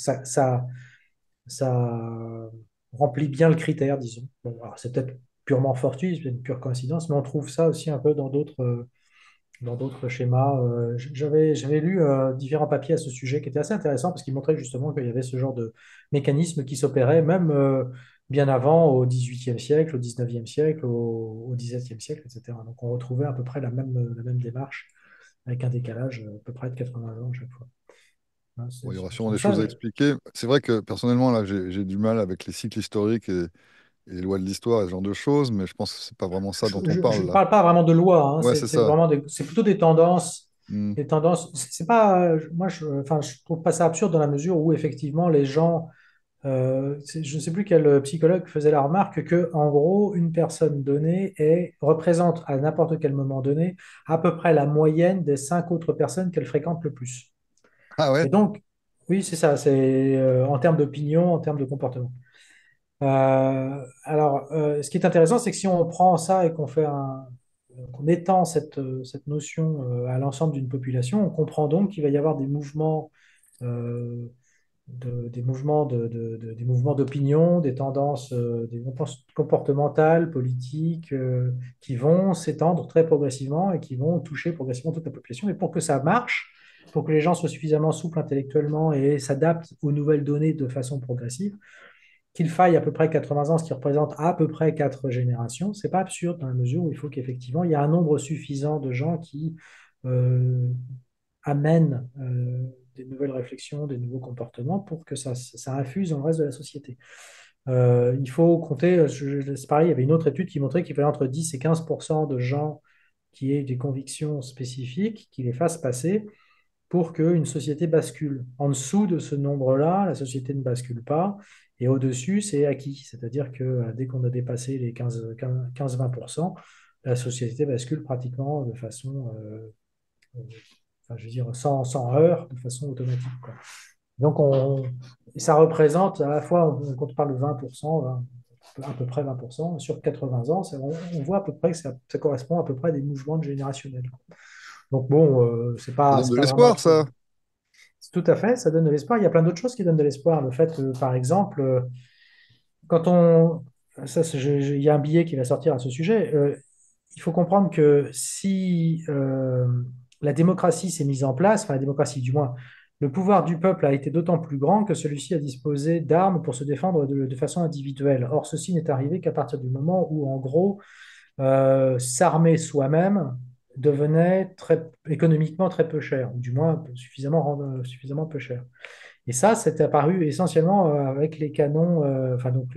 Ça remplit bien le critère, disons. Bon, alors, c'est peut-être purement fortuit, c'est peut-être une pure coïncidence, mais on trouve ça aussi un peu dans d'autres schémas. J'avais lu différents papiers à ce sujet qui étaient assez intéressants parce qu'ils montraient justement qu'il y avait ce genre de mécanisme qui s'opérait même bien avant, au XVIIIe siècle, au XIXe siècle, au XVIIe siècle, etc. Donc on retrouvait à peu près la même démarche avec un décalage à peu près de 80 ans à chaque fois. Hein, Bon, il y aura c'est sûrement comme des ça. choses à expliquer. C'est vrai que personnellement, là, j'ai du mal avec les cycles historiques et les lois de l'histoire et ce genre de choses, mais je pense que c'est pas vraiment ça dont on Je parle ne là. parle pas vraiment de loi, hein, Ouais, c'est c'est ça. vraiment c'est plutôt des tendances. Hmm. Des tendances. C'est pas, moi, enfin, je trouve pas ça absurde dans la mesure où effectivement les gens, je ne sais plus quel psychologue faisait la remarque que, en gros, une personne donnée représente à n'importe quel moment donné à peu près la moyenne des 5 autres personnes qu'elle fréquente le plus. Ah ouais? Et donc, oui, c'est ça, c'est en termes d'opinion, en termes de comportement. Ce qui est intéressant, c'est que si on prend ça et qu'on étend cette notion à l'ensemble d'une population, on comprend donc qu'il va y avoir des mouvements, euh, des mouvements d'opinion, des tendances, des tendances comportementales, politiques, qui vont s'étendre très progressivement et qui vont toucher progressivement toute la population. Et pour que ça marche, pour que les gens soient suffisamment souples intellectuellement et s'adaptent aux nouvelles données de façon progressive, qu'il faille à peu près 80 ans, ce qui représente à peu près 4 générations, c'est pas absurde dans la mesure où il faut qu'effectivement il y ait un nombre suffisant de gens qui euh, amènent des nouvelles réflexions, des nouveaux comportements pour que ça infuse dans le reste de la société. Il faut compter, c'est pareil, il y avait une autre étude qui montrait qu'il fallait entre 10 et 15% de gens qui aient des convictions spécifiques, qui les fassent passer pour qu'une société bascule. En dessous de ce nombre-là, la société ne bascule pas, et au-dessus, c'est acquis. C'est-à-dire que dès qu'on a dépassé les 15-20%, la société bascule pratiquement de façon, euh, enfin, je veux dire, sans heurts, de façon automatique, quoi. Donc, ça représente à la fois, quand on parle de 20%, à peu près 20%, sur 80 ans, on voit à peu près que ça correspond à peu près à des mouvements générationnels. Donc bon, Ça donne c'est de pas vraiment l'espoir, absurde. ça. Tout à fait, ça donne de l'espoir. Il y a plein d'autres choses qui donnent de l'espoir. Le fait, par exemple, quand on... il y a un billet qui va sortir à ce sujet. Il faut comprendre que si la démocratie s'est mise en place, enfin la démocratie du moins, le pouvoir du peuple a été d'autant plus grand que celui-ci a disposé d'armes pour se défendre de façon individuelle. Or, ceci n'est arrivé qu'à partir du moment où, en gros, s'armer soi-même devenait économiquement très peu cher, ou du moins suffisamment peu cher. Et ça, c'est apparu essentiellement avec les canons, enfin donc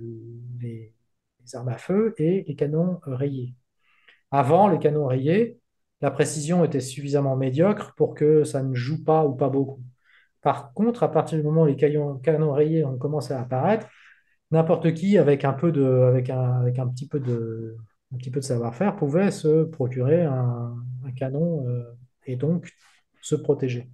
les, les armes à feu et les canons rayés. Avant, les canons rayés, la précision était suffisamment médiocre pour que ça ne joue pas ou pas beaucoup. Par contre, à partir du moment où les canons rayés ont commencé à apparaître, n'importe qui avec avec un petit peu de savoir-faire pouvait se procurer un canon et donc se protéger.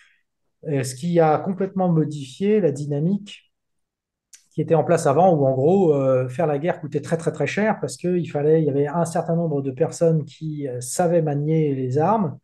Ce qui a complètement modifié la dynamique qui était en place avant, où en gros, faire la guerre coûtait très très très cher parce il y avait un certain nombre de personnes qui savaient manier les armes,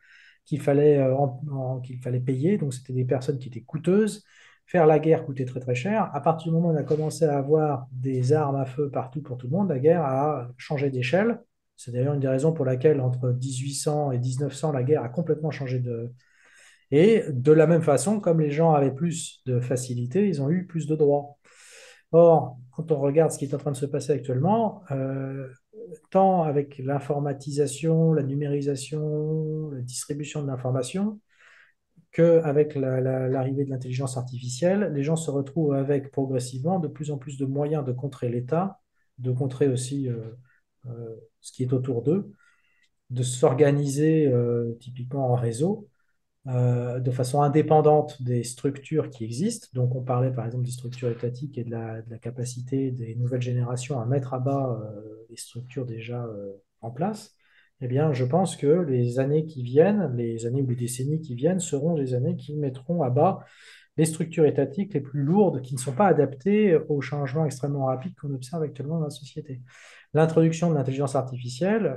qu'il fallait payer, donc c'était des personnes qui étaient coûteuses. Faire la guerre coûtait très très cher. À partir du moment où on a commencé à avoir des armes à feu partout pour tout le monde, la guerre a changé d'échelle. C'est d'ailleurs une des raisons pour laquelle entre 1800 et 1900, la guerre a complètement changé de... Et de la même façon, comme les gens avaient plus de facilité, ils ont eu plus de droits. Or, quand on regarde ce qui est en train de se passer actuellement, tant avec l'informatisation, la numérisation, la distribution de l'information, qu'avec l'arrivée de l'intelligence artificielle, les gens se retrouvent avec progressivement de plus en plus de moyens de contrer l'État, de contrer aussi ce qui est autour d'eux, de s'organiser typiquement en réseau de façon indépendante des structures qui existent. Donc, on parlait par exemple des structures étatiques et de la capacité des nouvelles générations à mettre à bas les structures déjà en place. Eh bien, je pense que les années qui viennent, les années ou les décennies qui viennent, seront les années qui mettront à bas les structures étatiques les plus lourdes qui ne sont pas adaptées aux changements extrêmement rapides qu'on observe actuellement dans la société. L'introduction de l'intelligence artificielle,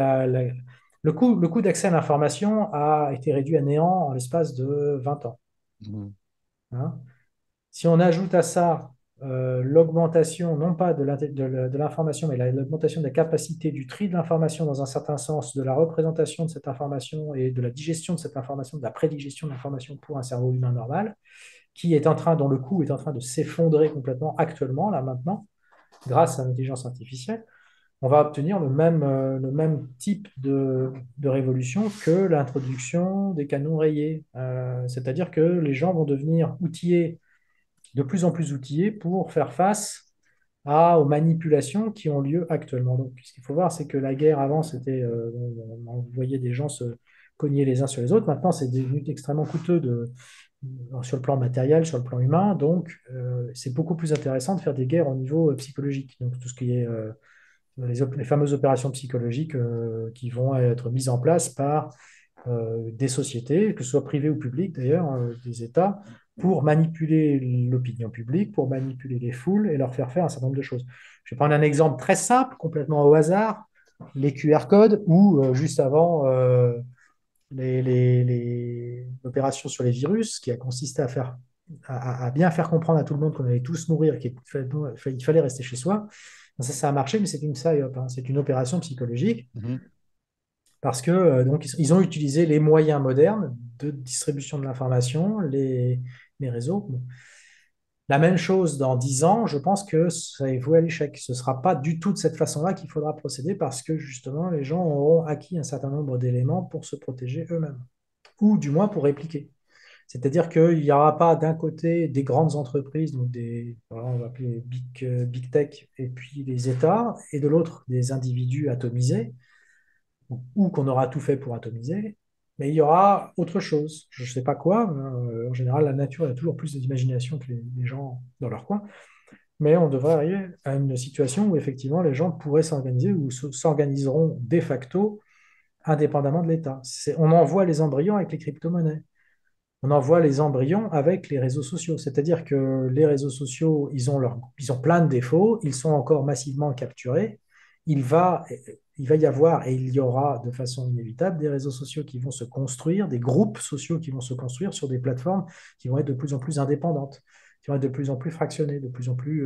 le coût d'accès à l'information a été réduit à néant en l'espace de 20 ans. Mhm. Hein. Si on ajoute à ça l'augmentation, non pas de l'information, mais l'augmentation de la capacité du tri de l'information dans un certain sens, de la représentation de cette information et de la digestion de cette information, de la prédigestion de l'information pour un cerveau humain normal, dont le coût est en train de s'effondrer complètement actuellement, là maintenant, grâce à l'intelligence artificielle, on va obtenir le même type de révolution que l'introduction des canons rayés. C'est-à-dire que les gens vont devenir outillés, de plus en plus outillés pour faire face aux manipulations qui ont lieu actuellement. Donc, ce qu'il faut voir, c'est que la guerre avant, on envoyait des gens se cogner les uns sur les autres. Maintenant, c'est devenu extrêmement coûteux sur le plan matériel, sur le plan humain. Donc, c'est beaucoup plus intéressant de faire des guerres au niveau psychologique. Donc, tout ce qui est les fameuses opérations psychologiques qui vont être mises en place par des sociétés, que ce soit privées ou publiques d'ailleurs, des États, pour manipuler l'opinion publique, pour manipuler les foules et leur faire faire un certain nombre de choses. Je vais prendre un exemple très simple, complètement au hasard, les QR codes ou juste avant l'opération sur les virus, qui a consisté à bien faire comprendre à tout le monde qu'on allait tous mourir, qu'il fallait rester chez soi. Ça a marché, mais c'est une psyop, hein, c'est une opération psychologique Mhm. parce que donc ils ont utilisé les moyens modernes de distribution de l'information, les réseaux. Bon. La même chose dans 10 ans, je pense que ça est voué à l'échec. Ce ne sera pas du tout de cette façon-là qu'il faudra procéder parce que justement, les gens auront acquis un certain nombre d'éléments pour se protéger eux-mêmes, ou du moins pour répliquer. C'est-à-dire qu'il n'y aura pas d'un côté des grandes entreprises, donc voilà, on va appeler big tech, et puis les États, et de l'autre des individus atomisés ou qu'on aura tout fait pour atomiser, mais il y aura autre chose. Je ne sais pas quoi. En général, la nature a toujours plus d'imagination que les gens dans leur coin. Mais on devrait arriver à une situation où effectivement les gens pourraient s'organiser ou s'organiseront de facto indépendamment de l'État. On en voit les embryons avec les crypto-monnaies. On en voit les embryons avec les réseaux sociaux. C'est-à-dire que les réseaux sociaux, ils ont plein de défauts, ils sont encore massivement capturés. Il va, il va y avoir et il y aura de façon inévitable des réseaux sociaux qui vont se construire, des groupes sociaux qui vont se construire sur des plateformes qui vont être de plus en plus indépendantes, qui vont être de plus en plus fractionnées, de plus en plus...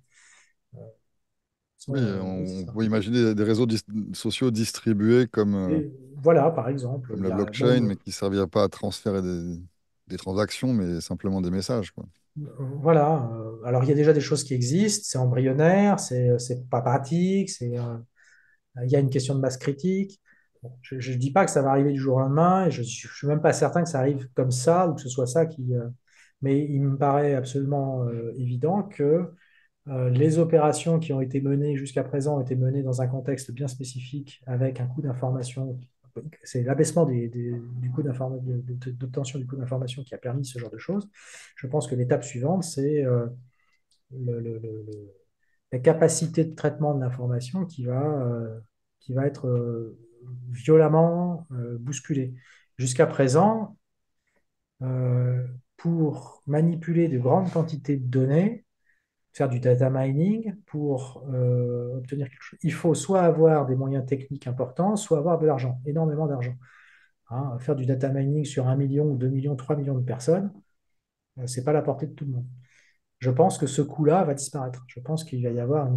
Oui, oui, c'est on ça. peut imaginer des réseaux sociaux distribués Et voilà, par exemple, comme il la y a, bon, blockchain, mais qui ne serviraient pas à transférer des transactions, mais simplement des messages, quoi. voilà. Alors, il y a déjà des choses qui existent, c'est embryonnaire, c'est pas pratique, il y a une question de masse critique. Bon, je ne dis pas que ça va arriver du jour au lendemain, et je ne suis même pas certain que ça arrive comme ça, ou que ce soit ça qui... mais il me paraît absolument évident que les opérations qui ont été menées jusqu'à présent ont été menées dans un contexte bien spécifique, avec un coût d'information. C'est l'abaissement du coût d'obtention du coût d'information qui a permis ce genre de choses. Je pense que l'étape suivante, c'est le- le- le- le- la capacité de traitement de l'information qui va être violemment bousculée. Jusqu'à présent, euh, pour manipuler de grandes quantités de données, faire du data mining pour obtenir quelque chose, il faut soit avoir des moyens techniques importants, soit avoir de l'argent, énormément d'argent. Hein, faire du data mining sur 1 million, ou 2 millions, 3 millions de personnes, ce n'est pas la portée de tout le monde. Je pense que ce coût-là va disparaître. Je pense qu'il va y avoir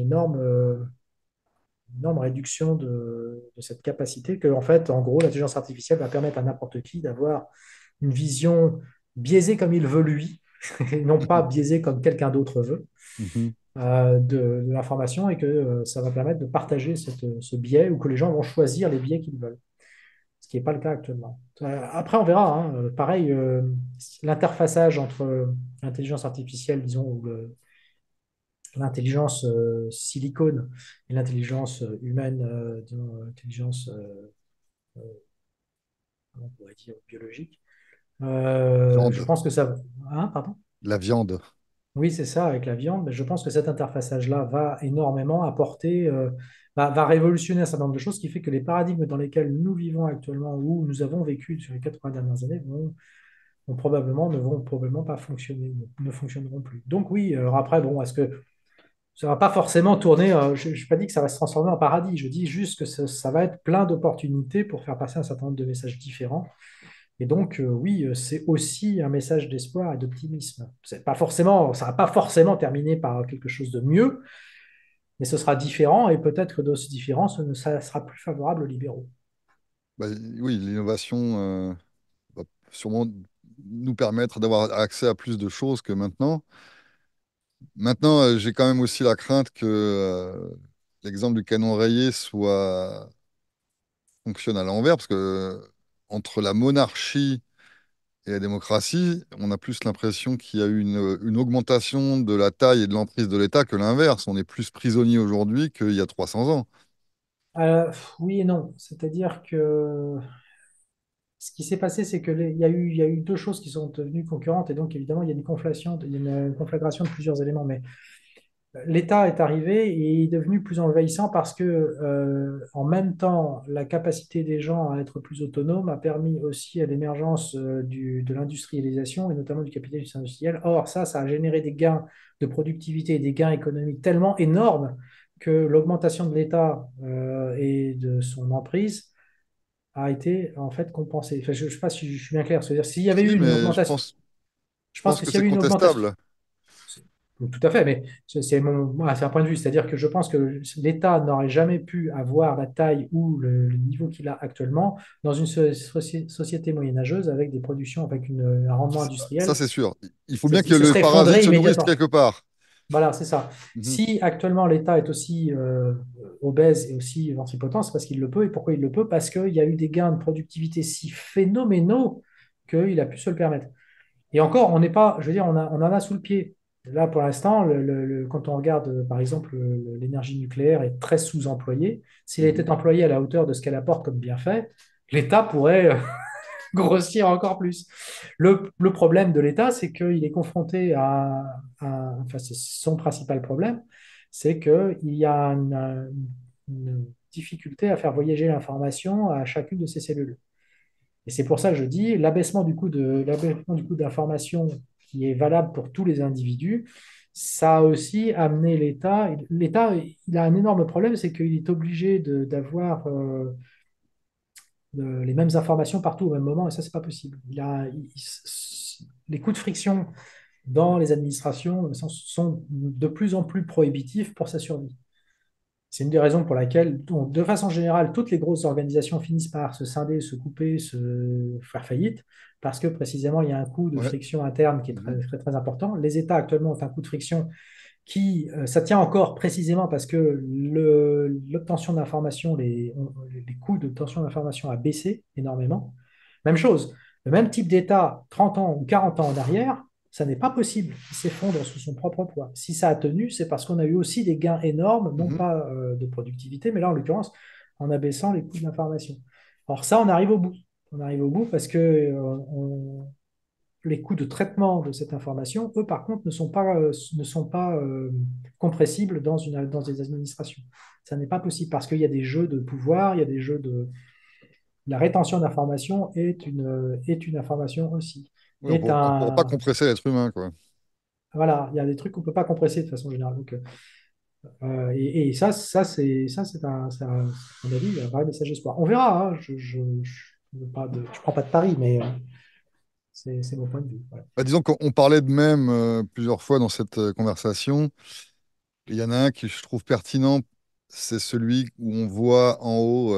une énorme réduction de cette capacité que, en fait, en gros, l'intelligence artificielle va permettre à n'importe qui d'avoir une vision biaisée comme il veut lui, et non pas biaisée comme quelqu'un d'autre veut, Mhm. de l'information et que ça va permettre de partager ce biais ou que les gens vont choisir les biais qu'ils veulent, ce qui n'est pas le cas actuellement. Après, on verra. Hein. Pareil, l'interfaçage entre l'intelligence artificielle, disons, ou l'intelligence silicone et l'intelligence humaine, disons, intelligence, comment on pourrait dire, biologique. Je Viande, pense que ça... Hein, pardon? la viande. Oui, c'est ça, avec la viande. Mais je pense que cet interfaçage-là va énormément apporter, va révolutionner un certain nombre de choses, ce qui fait que les paradigmes dans lesquels nous vivons actuellement, ou nous avons vécu sur les 80 dernières années, ne vont probablement pas fonctionner, ne fonctionneront plus. Donc oui, alors après, bon, est-ce que ça va pas forcément tourner, je n'ai pas dit que ça va se transformer en paradis, je dis juste que ça va être plein d'opportunités pour faire passer un certain nombre de messages différents. Et donc, oui, c'est aussi un message d'espoir et d'optimisme. C'est pas forcément, ça ne va pas forcément terminer par quelque chose de mieux, mais ce sera différent et peut-être que dans ce différent, ça sera plus favorable aux libéraux. Bah, oui, l'innovation va sûrement nous permettre d'avoir accès à plus de choses que maintenant. Maintenant, j'ai quand même aussi la crainte que l'exemple du canon rayé fonctionne à l'envers, parce que entre la monarchie Et la démocratie, on a plus l'impression qu'il y a eu une augmentation de la taille et de l'emprise de l'État que l'inverse. On est plus prisonnier aujourd'hui qu'il y a 300 ans. Oui et non. C'est-à-dire que ce qui s'est passé, c'est il y a eu deux choses qui sont devenues concurrentes et donc évidemment il y a une conflation, il y a une conflagration de plusieurs éléments. Mais l'État est arrivé et est devenu plus envahissant parce que, en même temps, la capacité des gens à être plus autonomes a permis aussi à l'émergence de l'industrialisation et notamment du capitalisme industriel. Or, ça a généré des gains de productivité et des gains économiques tellement énormes que l'augmentation de l'État et de son emprise a été en fait compensée. Enfin, je ne sais pas si je suis bien clair. C'est-à-dire, s'il y avait Si, eu une mais augmentation, je je pense pense que que s'il y c'est avait eu une augmentation, contestable. tout à fait, mais c'est un point de vue. C'est-à-dire que je pense que l'État n'aurait jamais pu avoir la taille ou le niveau qu'il a actuellement dans une société moyenâgeuse avec des productions, avec un rendement Ça, industriel. c'est sûr. Il faut bien Il que se le serait parasite effondré se nourrisse immédiatement. quelque part. Voilà, c'est ça. Mhm. Si actuellement l'État est aussi obèse et aussi ventripotent, c'est parce qu'il le peut. Et pourquoi il le peut? Parce qu'il y a eu des gains de productivité si phénoménaux qu'il a pu se le permettre. Et encore, on n'est pas, je veux dire, on en a sous le pied. Là, pour l'instant, quand on regarde, par exemple, l'énergie nucléaire est très sous-employée. S'il Mhm. était employé à la hauteur de ce qu'elle apporte comme bienfait, l'État pourrait grossir encore plus. Le problème de l'État, c'est qu'il est confronté enfin, c'est son principal problème, c'est qu'il y a une difficulté à faire voyager l'information à chacune de ces cellules. Et c'est pour ça que je dis l'abaissement du coût d'information qui est valable pour tous les individus, ça a aussi amené l'État. L'État, il a un énorme problème, c'est qu'il est obligé d'avoir les mêmes informations partout au même moment, et ça, c'est pas possible. Les coûts de friction dans les administrations sont de plus en plus prohibitifs pour sa survie. C'est une des raisons pour laquelle, donc, de façon générale, toutes les grosses organisations finissent par se scinder, se couper, se faire faillite, parce que précisément, il y a un coût de Ouais. friction interne qui est Mhm. très, très, très important. Les États actuellement ont un coût de friction ça tient encore précisément parce que l'obtention d'informations, les coûts d'obtention d'informations a baissé énormément. Même chose, le même type d'État 30 ans ou 40 ans en arrière, ça n'est pas possible. Il s'effondre sous son propre poids. Si ça a tenu, c'est parce qu'on a eu aussi des gains énormes, non Mhm. pas de productivité, mais là, en l'occurrence, en abaissant les coûts de l'information. Alors ça, on arrive au bout. On arrive au bout parce que les coûts de traitement de cette information, eux, par contre, ne sont pas compressibles dans des administrations. Ça n'est pas possible parce qu'il y a des jeux de pouvoir, il y a des jeux de... La rétention d'information est une information aussi. Oui, Est on pourra pas un... compresser l'être humain, quoi. Voilà, il y a des trucs qu'on ne peut pas compresser de façon générale. Donc, et c'est à mon avis, un vrai message d'espoir. On verra, hein, je prends pas de pari, mais c'est mon point de vue. Voilà. Bah, disons qu'on parlait de même plusieurs fois dans cette conversation. Il y en a un qui je trouve pertinent, c'est celui où on voit en haut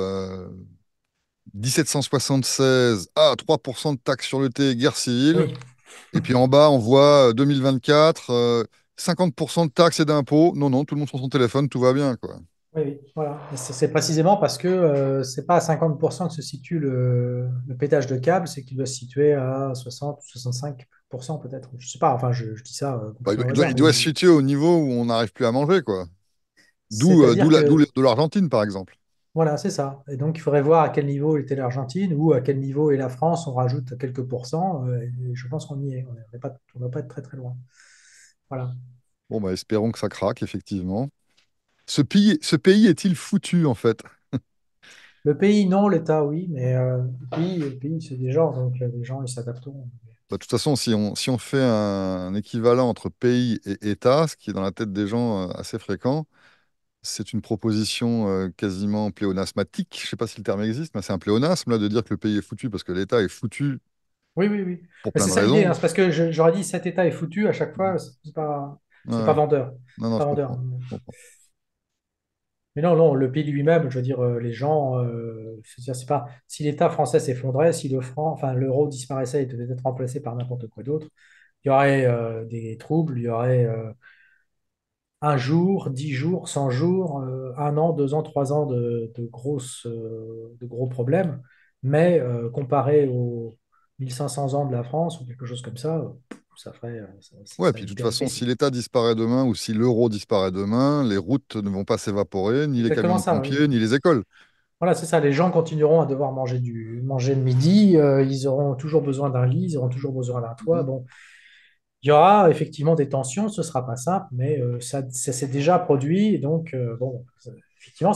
1776, 3% de taxes sur le thé, guerre civile. Oui, Et puis en bas, on voit 2024, 50% de taxes et d'impôts. Non, non, tout le monde sur son téléphone, tout va bien, quoi. oui, oui, voilà. Et c'est précisément parce que c'est pas à 50% que se situe le pétage de câble, c'est qu'il doit se situer à 60 ou 65% peut-être. Je sais pas, enfin je dis ça Bah, complètement au hasard, il mais doit se situer au niveau où on n'arrive plus à manger, quoi. c'est-à-dire que, De l'Argentine, par exemple. voilà, c'est ça. Et donc il faudrait voir à quel niveau était l'Argentine ou à quel niveau est la France, on rajoute quelques pourcents, et je pense qu'on y est. On ne va pas être très très loin. Voilà. Bon, bah, espérons que ça craque, effectivement. Ce pays est-il foutu, en fait? Le pays, non, l'État, oui, mais le pays, c'est des gens, donc les gens, ils s'adapteront. Bah, de toute façon, si on fait un équivalent entre pays et État, ce qui est dans la tête des gens assez fréquent, c'est une proposition quasiment pléonasmatique. Je ne sais pas si le terme existe, mais c'est un pléonasme là, de dire que le pays est foutu parce que l'État est foutu Oui, oui, oui. pour Mais plein c'est de ça l'idée, hein. raisons. C'est parce que j'aurais dit cet état est foutu à chaque Mhm. fois, Ouais, c'est pas ouais. vendeur. Non, C'est non, pas je vendeur. comprends. Je comprends. Mais non, non, le pays lui-même, je veux dire, les gens, je veux dire, c'est pas si l'État français s'effondrait, si enfin l'euro disparaissait et devait être remplacé par n'importe quoi d'autre, il y aurait des troubles, il y aurait un jour, 10 jours, 100 jours, un an, 2 ans, 3 ans de gros problèmes. Mais comparé 1500 ans de la France ou quelque chose comme ça, ça ferait, Ouais, ça a puis de une toute façon, si péripétie. l'État disparaît demain ou si l'euro disparaît demain, les routes ne vont pas s'évaporer, ni les camions Exactement de ça, oui. pompiers, ni les écoles. Voilà, c'est ça. Les gens continueront à devoir manger le midi. Ils auront toujours besoin d'un lit, ils auront toujours besoin d'un toit. Mhm. Bon, il y aura effectivement des tensions, ce sera pas simple, mais ça s'est déjà produit. Et donc, bon, effectivement,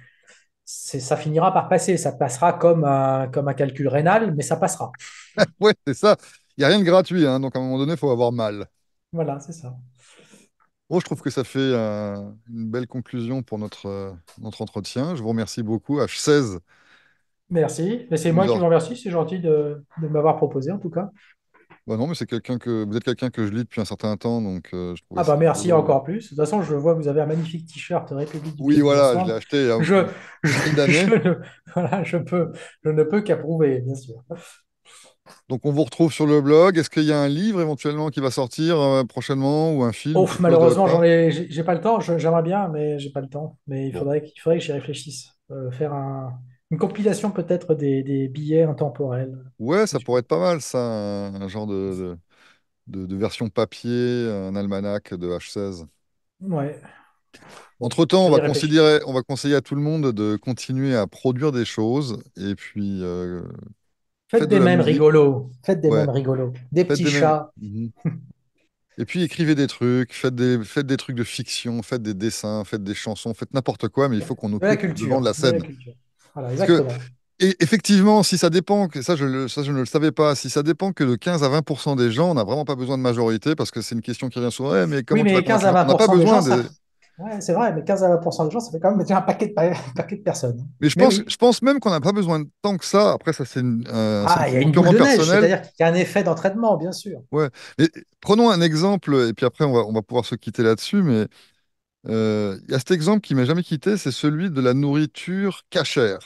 ça finira par passer. Ça passera comme un calcul rénal, mais ça passera. Ouais, c'est ça. Il n'y a rien de gratuit, hein, donc à un moment donné, il faut avoir mal. Voilà, c'est ça. Bon, je trouve que ça fait une belle conclusion pour notre entretien. Je vous remercie beaucoup. H16 Merci. Mais c'est nous moi qui a... vous remercie. C'est gentil de m'avoir proposé, en tout cas. Bah non, mais c'est quelqu'un que vous êtes quelqu'un que je lis depuis un certain temps, donc je trouvais Ah bah ça merci rigolo. encore plus. De toute façon, je vois que vous avez un magnifique t-shirt République du Oui, pied du voilà, je l'ai ensemble. acheté il y a Je, une je, dizaine je d'années. ne, voilà, je ne peux qu'approuver, bien sûr. Donc on vous retrouve sur le blog. Est-ce qu'il y a un livre éventuellement qui va sortir prochainement ou un film ou Ouf, quelque chose de votre malheureusement, part? j'ai pas le temps. J'aimerais bien, mais j'ai pas le temps. Mais Bon, il faudrait que j'y réfléchisse. Faire une compilation peut-être des billets intemporels. ouais, ça Je- pourrait être pas mal, ça, un genre de version papier, un almanach de H16. Ouais, bon, Entre-temps, je vais y réfléchir. on va conseiller à tout le monde de continuer à produire des choses et puis Faites faites de des la mèmes musique. rigolos. Faites des Ouais, mèmes rigolos. Des faites petits des mêmes. chats. Mhm. Et puis écrivez des trucs, faites des trucs de fiction, faites des dessins, faites des chansons, faites n'importe quoi, mais il faut qu'on De la occupe le devant de culture. la De la scène. culture. Voilà, Parce que, exactement. effectivement, si ça dépend, ça je ne le savais pas, si ça dépend que de 15 à 20% des gens, on n'a vraiment pas besoin de majorité, parce que c'est une question qui revient souvent. Ouais, mais Oui, comment tu vas mais 15 convaincre les à gens? On n'a pas 20% des gens, besoin ça. de. Ouais, c'est vrai, mais 15 à 20% des gens, ça fait quand même déjà un un paquet de personnes. Mais Mais oui. je pense même qu'on n'a pas besoin de tant que ça. Après, ça, c'est une Ah, il y a une boule purement de neige, personnel. c'est-à-dire qu'il y a un effet d'entraînement, bien sûr. Ouais. Mais prenons un exemple, et puis après, on va pouvoir se quitter là-dessus. Mais il y a cet exemple qui m'a jamais quitté, c'est celui de la nourriture cachère.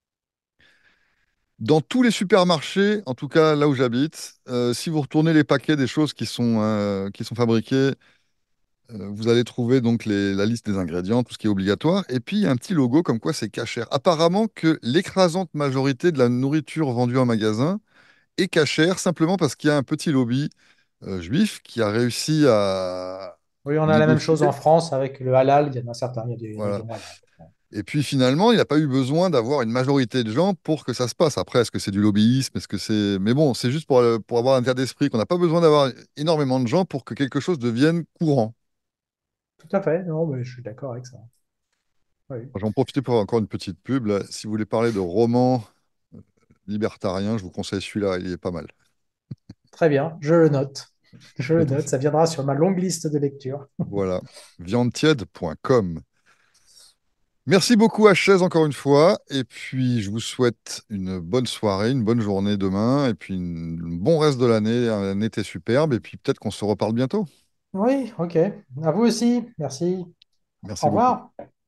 Dans tous les supermarchés, en tout cas là où j'habite, si vous retournez les paquets des choses qui sont fabriquées, vous allez trouver donc la liste des ingrédients, tout ce qui est obligatoire. Et puis, il y a un petit logo comme quoi c'est cachère. Apparemment que l'écrasante majorité de la nourriture vendue en magasin est cachère simplement parce qu'il y a un petit lobby juif qui a réussi à Oui, on a la même négocier. chose en France avec le halal. Il y en a certains, il y a des Voilà. rayons halal. Et puis finalement, il n'a pas eu besoin d'avoir une majorité de gens pour que ça se passe. Après, est-ce que c'est du lobbyisme? Est-ce que c'est... Mais bon, c'est juste pour avoir un état d'esprit qu'on n'a pas besoin d'avoir énormément de gens pour que quelque chose devienne courant. Tout à fait. Non, mais je suis d'accord avec ça. Oui. J'en profite pour encore une petite pub, là. Si vous voulez parler de romans libertariens, je vous conseille celui-là, il est pas mal. Très bien, je le note. Je le note. Ça viendra sur ma longue liste de lecture. Voilà, viandetiède.com. Merci beaucoup H16 encore une fois, et puis je vous souhaite une bonne soirée, une bonne journée demain, et puis un bon reste de l'année, un été superbe, et puis peut-être qu'on se reparle bientôt. Oui, ok. À vous aussi. Merci. Au Merci beaucoup. revoir.